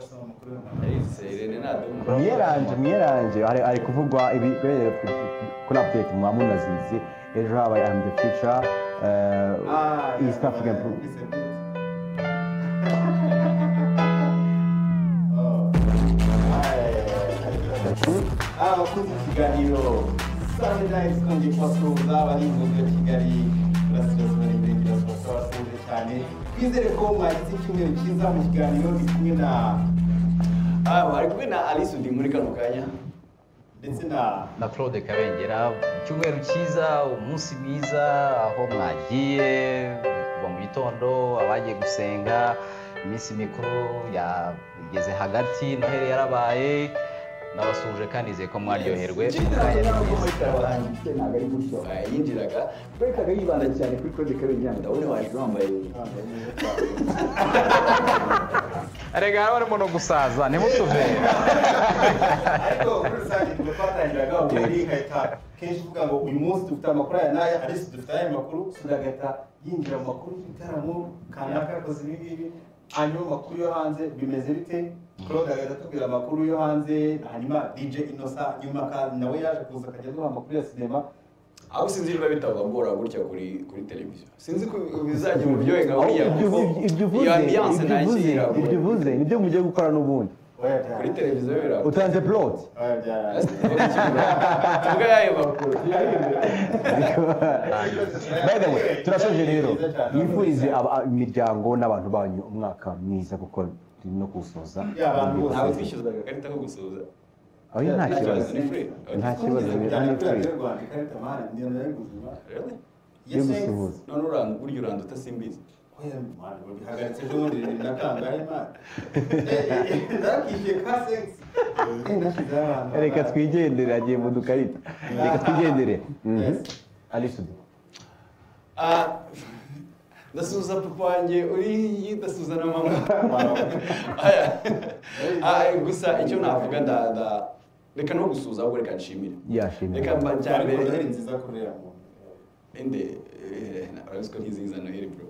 mwiranje ari kuvugwa ibi kuri update mu amunazizi ejo habaye am the future East African abakoze ikiganiro Sunday night twongeye kubasuhuza abahinzi ba Kigali burasirazuba n'iburengerazuba twabasuhuje cyane twizere ko mwagize icyumweru cyiza mu kiganiro ndi kumwe bari kumwe na Alice Udi muri kano kanya ndetse na Claude Kabengera icyumweru cyiza umunsi mwiza aho mwagiye kuva mu gitondo abagiye gusenga iminsi mikuru yageze hagati Noheli yarabaye nabasuhuje kandi nizeye ko mwaryoherwe ntabwo ari gutyo yinjiraga twekaga yibanda cyane kuri Claude Kabengera ndabona waje wambaye arega barimo no gusaza ntimutuve ariko muri rusange twatangiraga ubundi nkahita kenshi uvuga ngo uyu munsi dufite amakuru aya n'aya Alice dufite aya makuru sudagahita yinjira mu makuru y'ibitaramo kanaka yakoze ibi ngibi hanyuma amakuru yo hanze bimeze bite Claude agahita atubwira amakuru yo hanze hanyuma DJ Innocent nyuma nawe yaje kuza akajya aduha amakuru ya sinema aho sinzi niba bitagora gutya kuri televiziyo sinzi ko bizajya mu buryohe nka buriya ibyo uvuze nibyo mugiye gukora n'ubundi kuri televiziyo biraba utanze plot tuvuga yayo makuru by the way turasoje rero yifurize imiryango n'abantu banyu umwaka mwiza kuko turi no kuwusoza ntabwo twishyuzaga akarita ko gusoza aho nta kibazo nta kibazo yo gusuhuza none burya uranduta simbizi bihagaritse ejo bundi na kangahe man nakishyuye ka sensi reka twigendere agiye mu dukarita reka twigendere Alisudi ndasuhuza papa wanjye uri ndasuhuza na mama gusa icyo navuga reka no gusuhuza ahubwo reka nshimire reka mba cyambere nziza kurera mu ende urabona ko ntiziza noheli bro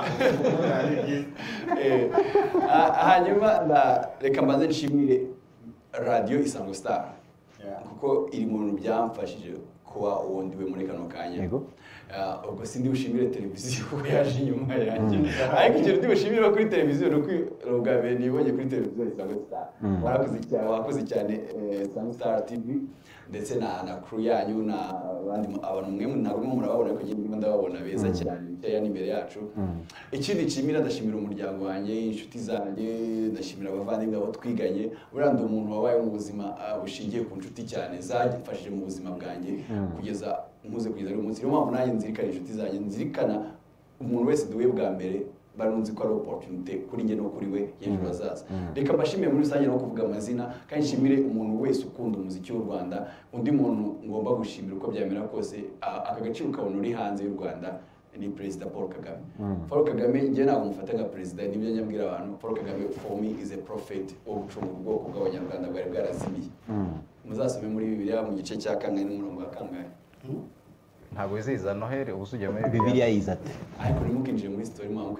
hanyuma reka mbanze nshimire radiyo Isango Star kuko iri mu bintu byamfashije kuba uwo ndiwe muri kano kanya ubwo sindi bushimire televiziyo kuko yaje inyuma yanjye ariko ikintu ndi bushimire kuri televiziyo ni uko bwa mbere nibonye kuri televiziyo Isango Star wakoze cyane Isango Star TV ndetse na crew yanyu na abantu mwe ntabwo murababona ko ngenda ndababona beza cyane biteye n'imbere yacu ikindi nshimira ndashimira umuryango wanjye inshuti zanjye ndashimira abavandimwe abo twiganye buranda umuntu wabaye mu buzima bushingiye ku nshuti cyane zagifashije mu buzima bwanjye kugeza uyu munsi niyo mpamvu nanjye nzirikana inshuti zanjye nzirikana umuntu wese duhuye bwa mbere barunzi ko ari opportunity kuri njye no kuri we y'ejo hazaza reka mbashimire muri rusange no kuvuga amazina kandi nshimire umuntu wese ukunda umuziki w'u Rwanda undi muntu ngomba gushimira uko byamera kose aka gaciro kabona uri hanze y'u Rwanda ni Perezida Paul Kagame Paul Kagame njye ntabwo mufata nka perezida nibyo nyabwira abantu Paul Kagame for me is a prophet wo gucunga ubwoko bw'abanyarwanda bwari bwarazimiye muzasome muri Bibiliya mu gice cya kangahe n'umurongo wa kangahe ntabwo wizihiza noheli ubu usujya muri Bibiliya yiza ati ariko ntimukinjire muri story mwamukwe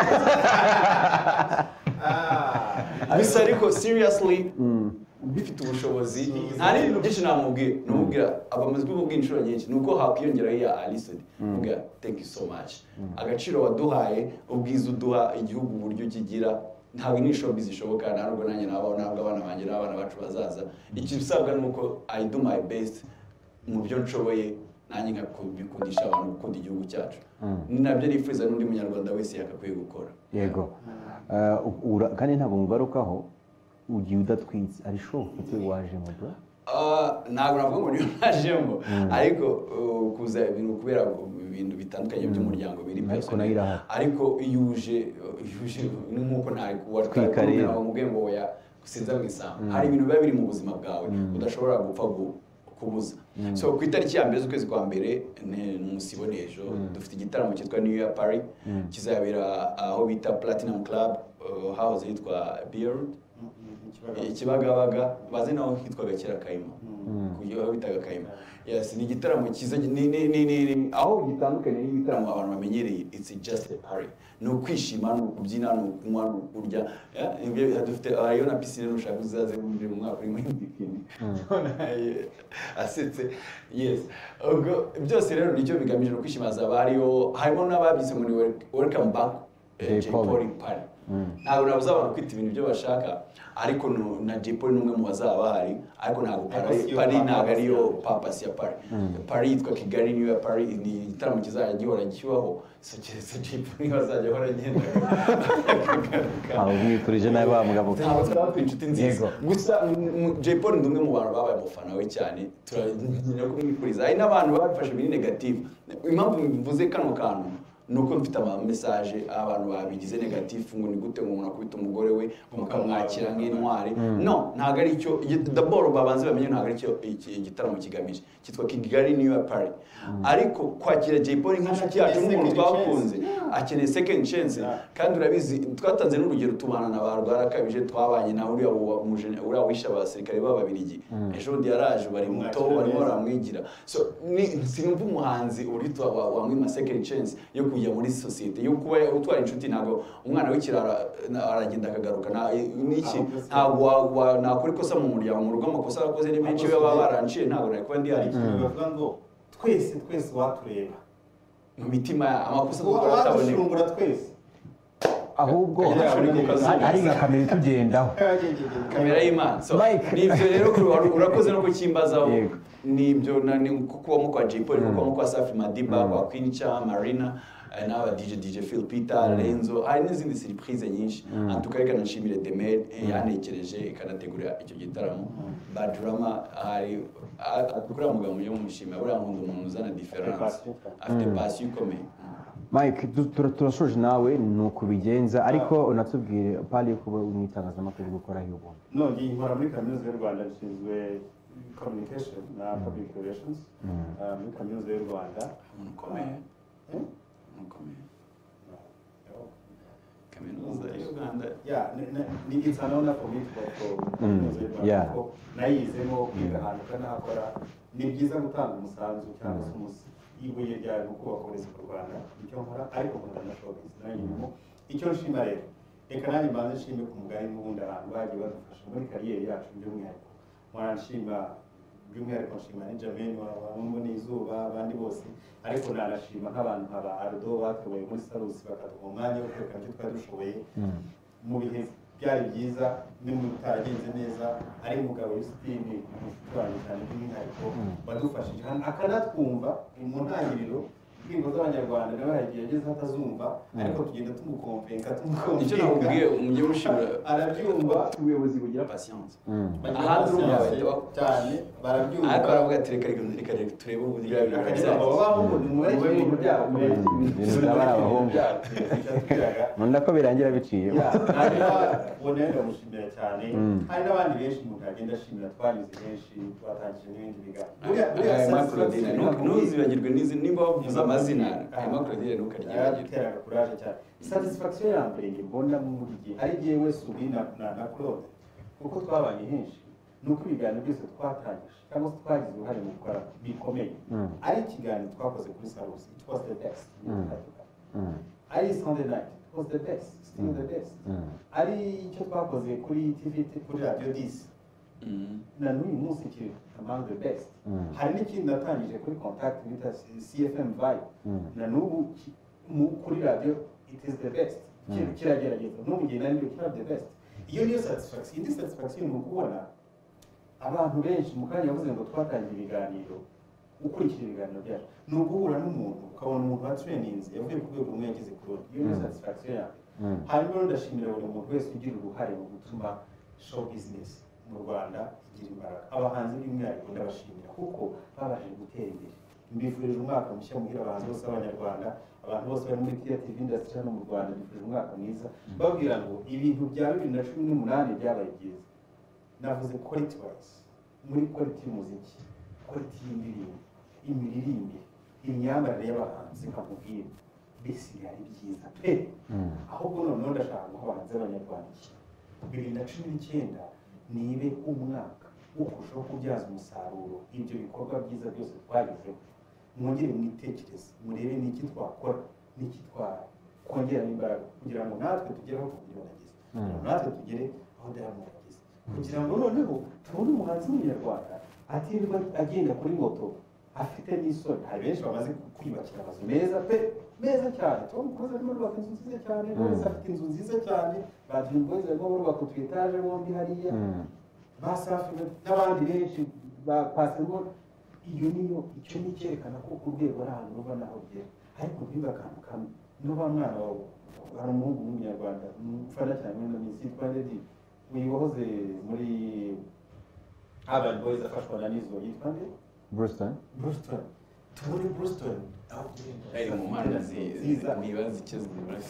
gusa ariko seriously bifite ubushobozi nta n'ibintu byinshi namubwira abamaze kububwira inshuro nyinshi nuko hakwiyongeraho iya Alisudi mubwira thank you so much agaciro waduhaye ubwiza uduha igihugu uburyo kigira ntabwo ni showbiz ishoboka ntabwo nanjye ntabwo abana banjye n'abana bacu bazaza ikibisabwa nuko I do my best mu byo nshoboye nanjye nkabikundisha abantu gukunda igihugu cyacu nabyo nifuza n'undi munyarwanda wese yakakwiye gukora yego kandi ntabwo mugarukaho ugiye udatwitse ari show ufite wajemo bro ntabwo navuga ngo niyo najemo ariko kuza ibintu kubera ibintu bitandukanye by'umuryango biri personal ariko iyo uje nk'uko ntari kuwatwikare umubwiye ngo oya gusinza mu isamba hari ibintu biba biri mu buzima bwawe udashobora gupfa kubuza so ku itariki ya mbere z'ukwezi kwa mbere n'umusibo n'ejo dufite igitaramo cyitwa New Year Party kizabera aho bita Platinum Club hahoze hitwa Beard ikibagabaga bazi naho hitwaga kera Kayima kugira aho bitaga Kayima yes ni igitaramo kiza aho gitandukanye n'igitaramo abantu bamenyereye it's just a party no kwishima no kubyina no kunywa no kurya ibyo dufite ayo na piscine nushaka uzaze mu mwaka uri muri bikini asetse yes ubwo byose rero nicyo bigamije no kwishima zabariyo harimo n'ababise muri welcome back J-Polly party ntabwo nabuza abantu kwita ibintu byo bashaka ariko na J-Polly n'umwe mu bazaba bahari ariko ntabwo Paris ntabwo ariyo purpose ya Paris Paris yitwa Kigali New Year Party ni igitaramo kizajya gihora gishyuhaho so keretse J-Polly bazajya bahora agenda aho mwikurije nawe bamugabo ntabwo twaba inshuti nziza gusa J-Polly ndi umwe mu bantu babaye umufana we cyane turagira kumwifuriza hari n'abantu babifashe biri negative impamvu mvuze kano kantu nuko mfite ama message abantu babigize negative ngo ni gute ngo umuntu akubita umugore we mukamwakira nk'intwari no ntago ari cyo d'abord babanze bamenye ntago ari cyo igitaramo kigamije cyitwa Kigali New Year Party ariko kwakira J-Polly nk'inshuti yacu n'umuntu twakunze akeneye second chance kandi urabizi twatanze n'urugero tubana na barwara kabije twabanye na uriya wisha abasirikare b'ababirigi ejo ndi yaraje bari muto barimo baramwigira so sinumva umuhanzi uri wamwima second chance yo kujya muri societe yo kuba utwara inshuti ntago umwana w'ikirara aragenda akagaruka n'iki ntago nakora ikosa mu muryango mu rugo amakosa akoze ni menshi baba baranciye ntago nari kuba ndi hari bavuga ngo twese watureba mu mitima amakosa twataboneka twese ahubwo ari nka kamera itugendaho kamera y'Imana so nibyo rero urakoze no kukimbazaho nibyo kuko mu kwa J-Polly kuko mu kwa Safi Madiba kwa Queen Cha Marina n'aba DJ Phil Peter Lenzo hari n'izindi surprise nyinshi antukareka nashimire Demel yanekereje ikanategura icyo gitaramo Badrama hari atukura mugabo yo mushima buriya nkunda umuntu uzana difference afite passion ikomeye Mike turashoje nawe nuko bigenza ariko unatubwire pali yo kuba umwitangazamakuru gukora hiyo ubona none nkora muri kaminuza y'u Rwanda nshinzwe communication na public relations muri kaminuza y'u Rwanda mukomeye kaminuza y'u Rwanda ni itsanona for me to nayizemo kwiga ahantu kanakora ni byiza gutanga umusanzu cyangwa se ibuye rya kubaka uburezi mu Rwanda icyo nkora ariko nkunda na showbiz nanyuma icyo nshima rero reka nanjye mbanze nshime ku mugari n'ubundi abantu bagiye badufasha muri kariyeri yacu by'umwihariko mwaranshima by'umwihariko nshima ni Jameni wabamo n'izuba abandi bose ariko nanashima nk'abantu nk'aba Ardo batoboye muri Salusi bakaduha umwanya wo kwerekana icyo twari dushoboye mu bihe byari byiza n'umutagenze neza ari mugabo Yusitini umushitwanyi cyane by'umwihariko badufashije akanatwumva mu ntangiriro indirimbo z'abanyarwanda nawe yagiye ageze atazumva ariko tugenda tumukompenga icyo nakubwiye umunyamushimira arabyumva ubuyobozi bugira patience ahandi cyane barabyumva ariko aravuga ati reka turebe ubundi nkunda ko birangira biciye bonera mushimira cyane hari n'abandi benshi umuntu agenda ashimira twanyuze henshi twatangije n'ibindi biganiro ntuzibagirwe nimba wavuze amazina hanyuma Claudine ntukaryibagirwe kuraje cyane satisfaction ya mbere mbona muri gihe ari jewe Subi na Claude kuko twabanye henshi nuko ibiganiro byose twatangije cyangwa se twagize uruhare mu gukora bikomeye ari ikiganiro twakoze kuri Salusi it was the best ari Sunday night it was the best still the best ari icyo twakoze kuri TV kuri Radio 10 na n'uyu munsi kiri among the best hari n'ikindi natangije kuri contact bita CFM Vibe na n'ubu kuri radio it is the best kiragerageza n'ubu gihe nari kira the best iyo niyo satisfaction indi satisfaction mu kubona abantu benshi mu kanya yavuze ngo twatangiye ibiganiro ukurikira ibiganiro byacu ni uguhura n'umuntu ukabona umuntu wa trainings yavuye ku rwego rumwe yageze kuri iyo niyo satisfaction yawe hanyuma ndashimira buri muntu wese ugira uruhare mu gutuma show business mu Rwanda igira imbaraga abahanzi b'imyaka ndabashimira kuko babashije gutera imbere mbifurije umwaka mushya muhira abahanzi bose b'abanyarwanda abantu bose bari muri creative industry hano mu Rwanda mbifurije umwaka mwiza babwira ngo ibintu bya 2018 byabaye byiza navuze quality wise muri quality y'umuziki quality y'indirimbo imiririmbire imyambarire y'abahanzi nkakubwira bisigaye byiza pe ahubwo noneho ndashaka guha abahanzi b'abanyarwanda 2019 nibe umwaka wo kurushaho kubyaza umusaruro ibyo bikorwa byiza byose twagezeho mwongere mwitekereze murebe n'iki twakora n'iki twakongera imbaraga kugira ngo natwe tugere aho bageze natwe tugere aho Diamond ageze kugira ngo noneho tubone umuhanzi w'umunyarwanda atirirwa agenda kuri moto afite n'isoni hari benshi bamaze kwiyubakira amazu meza pe meza cyane Tom Cruise arimo kubaka inzu nziza cyane bose afite inzu nziza cyane ba Dream Boys barimo kubaka utu etaje bombi hariya basafi n'abandi benshi bapasemo iyo niyo icyo ni cyerekana ko urwego ari ahantu ruba naho ugera ariko ntiba akantu kamwe n'uba mwana wawe hari umuhungu w'umunyarwanda mfana cyane muri minsi yitwa Lady wihoze muri Urban Boys afashwa na Nizo yitwa nde Brewston tubone Brewston ari mu mpande ziza nibaza icyo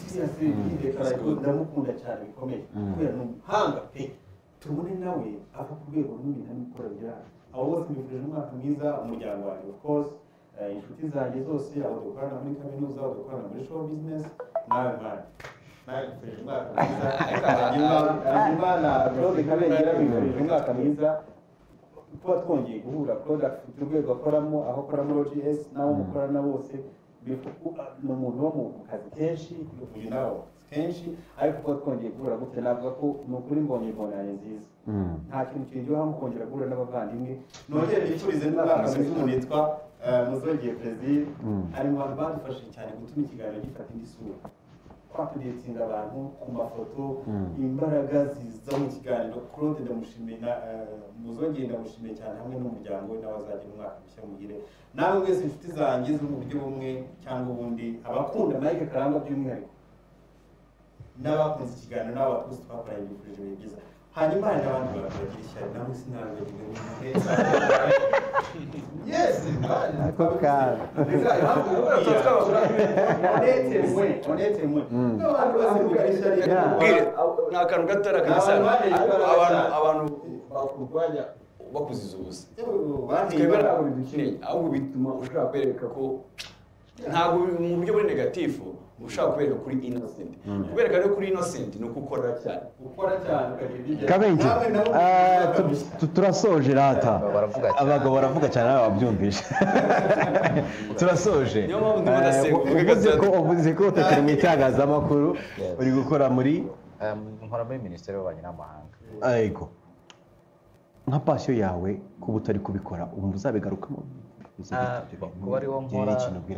zibura ndamukunda cyane bikomeye kubera ni umuhanga pe tubone nawe ava ku rwego runini ntabikora byara abo bose mbifurije umwaka mwiza umuryango wanjye of course inshuti zanjye zose abo dukorana muri kaminuza abo dukorana muri show business nawe mwana nawe mbifurije umwaka mwiza hanyuma na Claude Kabengera mbifurije umwaka mwiza kuba twongeye guhura Claude afite urwego akoramo aho akora muri OGS n'abo mukorana bose ni umuntu wo mu kazi kenshi uyu nawe kenshi ariko kuba twongeye guhura gutya navuga ko ni ukuri mbonye bonane nziza nta kintu kiryoha nko kongera guhura n'abavandimwe nongere nifurize n'umwaka mwiza umuntu yitwa Muzogeye Plaisir ari mu bantu badufashije cyane gutuma ikiganiro gifata indi sura twakudetinga abantu ku mafoto imbaraga ziza mu kiganiro Claude ndamushimiye Muzogeye ndamushimiye cyane hamwe n'umuryango we n'abazagira umwaka mushya mugire nawe mwese inshuti zanjye zo mu buryo bumwe cyangwa ubundi abakunda Mike Karangwa by'umwihariko n'abakunze ikiganiro n'abakuzi twakoranye bifurije ibihe byiza hanyuma hari n'abandi bantu bagira ishyari nawe sinabagirwe yes ako kana onetemwe n'abantu bose bagira ishyari ni akantu gatoya kabisa abantu bakurwanya bakuziza ubusa ahubwo bituma ushobora kwereka ko ntabwo mu buryo buri negatifu ushaka kubereka kuri innocent kubereka rero kuri innocent ni uko ukora cyane Kabengi turasoje rata abagabo baravuga cyane nawe wabyumvishe turasoje uvuze ko utakiri mu itangazamakuru uri gukora muri nkora muri minisiteri y'ububanyi n'amahanga yego nka pasiyo yawe kuba utari kubikora ubu uzabigarukamo kuba ariho nkora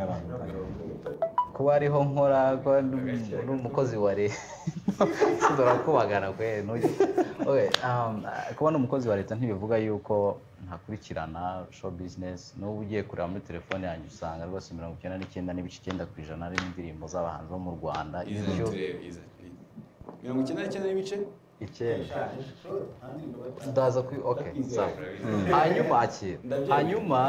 kuba ariho nkora n'umukozi wa leta sidora kubagana kwe kuba n'umukozi wa leta ntibivuga yuko ntakurikirana show business n'ubu ugiye kureba muri telefone yanjye usanga rwose 99.9% ari indirimbo z'abahanzi bo mu Rwanda icyo 99.9 ndaza kuri okay sawa hanyuma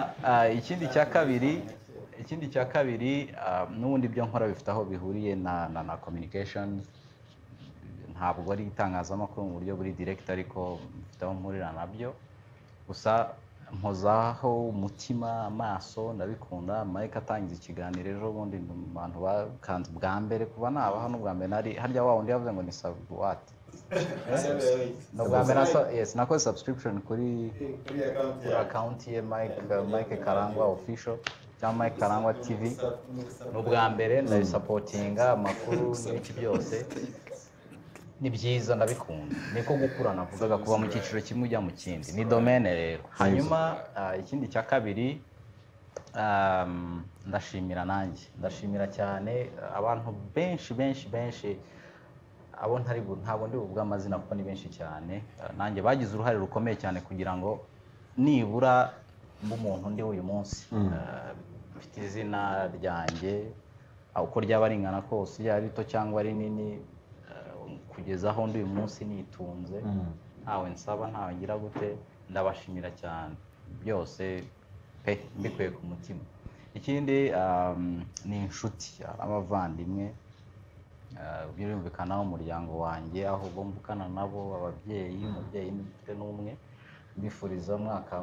ikindi cya kabiri n'ubundi byo nkora bifite aho bihuriye na communication ntabwo ari itangazamakuru mu buryo buri direct ariko bifite aho mpurira nabyo gusa mpozaho umutima amaso ndabikunda Mike atangiza ikiganiro ejo bundi abantu bakanze bwa mbere kuba nabaho n'ubwa mbere nari harya wa wundi yavuze ngo ni what no bwambere nakoze subscription kuri account ye Mike Karangwa official cyangwa Mike Karangwa TV n'ubwa mbere ndabisupportinga amakuru n'iki byose ni byiza ndabikunda niko gukura navugaga kuba mu cyiciro kimwe ujya mu kindi ni domaine rero hanyuma ikindi cya kabiri ndashimira cyane abantu benshi abo ntabwo ndi buvuga amazina kuko ni benshi cyane nanjye bagize uruhare rukomeye cyane kugira ngo nibura umuntu ndi uyu munsi mfite izina ryanjye uko ryaba ringana kose yari rito cyangwa ari nini kugeza aho ndi uyu munsi nitunze ntawe nsaba ntawe ngira gute ndabashimira cyane byose pe mbikuye ku mutima ikindi ni inshuti abavandimwe birumvikana umuryango wanjye aho bombukana nabo umubyeyi mfite n'umwe mbifuriza mwaka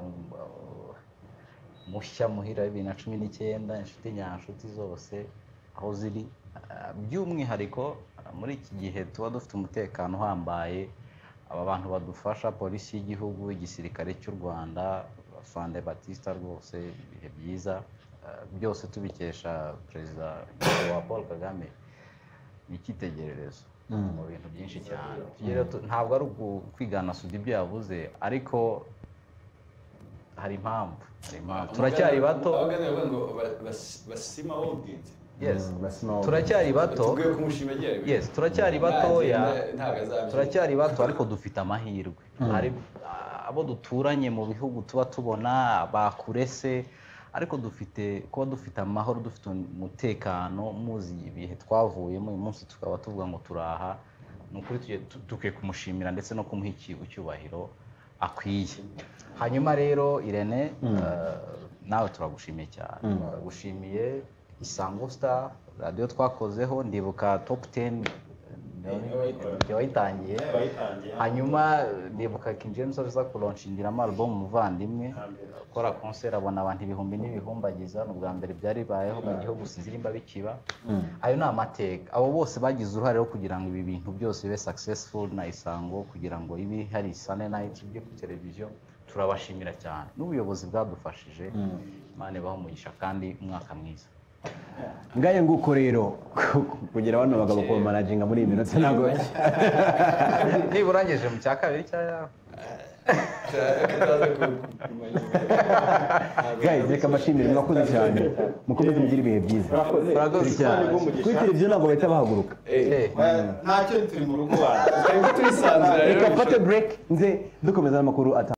mushya muhira 2019 inshuti nyanshuti zose aho ziri by'umwihariko muri iki gihe tuba dufite umutekano uhambaye aba bantu badufasha polisi y'igihugu igisirikare cy'u Rwanda Fande Batista rwose ibihe byiza byose tubikesha perezida wa Paul Kagame nikitegererezo mu bintu byinshi cyane ntabwo ari ukwigana Sudi ibyo yavuze ariko hari impamvu turacyari bato turacyari bato ariko dufite amahirwe hari abo duturanye mu bihugu tuba tubona bakurese ariko kuba dufite amahoro dufite umutekano muzi ibihe twavuyemo uyu munsi tukaba tuvuga ngo turaha ni ukuri tukwiye kumushimira ndetse no kumuha icyubahiro akwiye hanyuma rero Irene nawe turagushimiye cyane turagushimiye Isango Star radio twakozeho ndibuka top 10 yayitangiye hanyuma ndibuka King James aza kulaunchindira album Muvandimwe kora concert abona abantu ibihumbi n'ibihumbagiza n'ubwa mbere byari bayeho mu gihugu sinzirimba bikiba ayo ni amateka abo bose bagize uruhare kugira ngo ibi bintu byose bibe successful na Isango kugira ngo ibi hari Sunday night byo ku televiziyo turabashimira cyane n'ubuyobozi bwadufashije Imana ibaho umugisha kandi umwaka mwiza ngaye nguko rero kugira bano bagabo ko managinga muri iyi minota ntabwo niburangeje mu cya kabiri cyaya guys reka mbashimire mwakoze cyane mukomeze mugire ibihe byiza murakoze cyane kuri televiziyo ntabwo bahita bahaguruka ntacyo turi mu rugo wacu turisanzura reka fate break nze dukomeza n'amakuru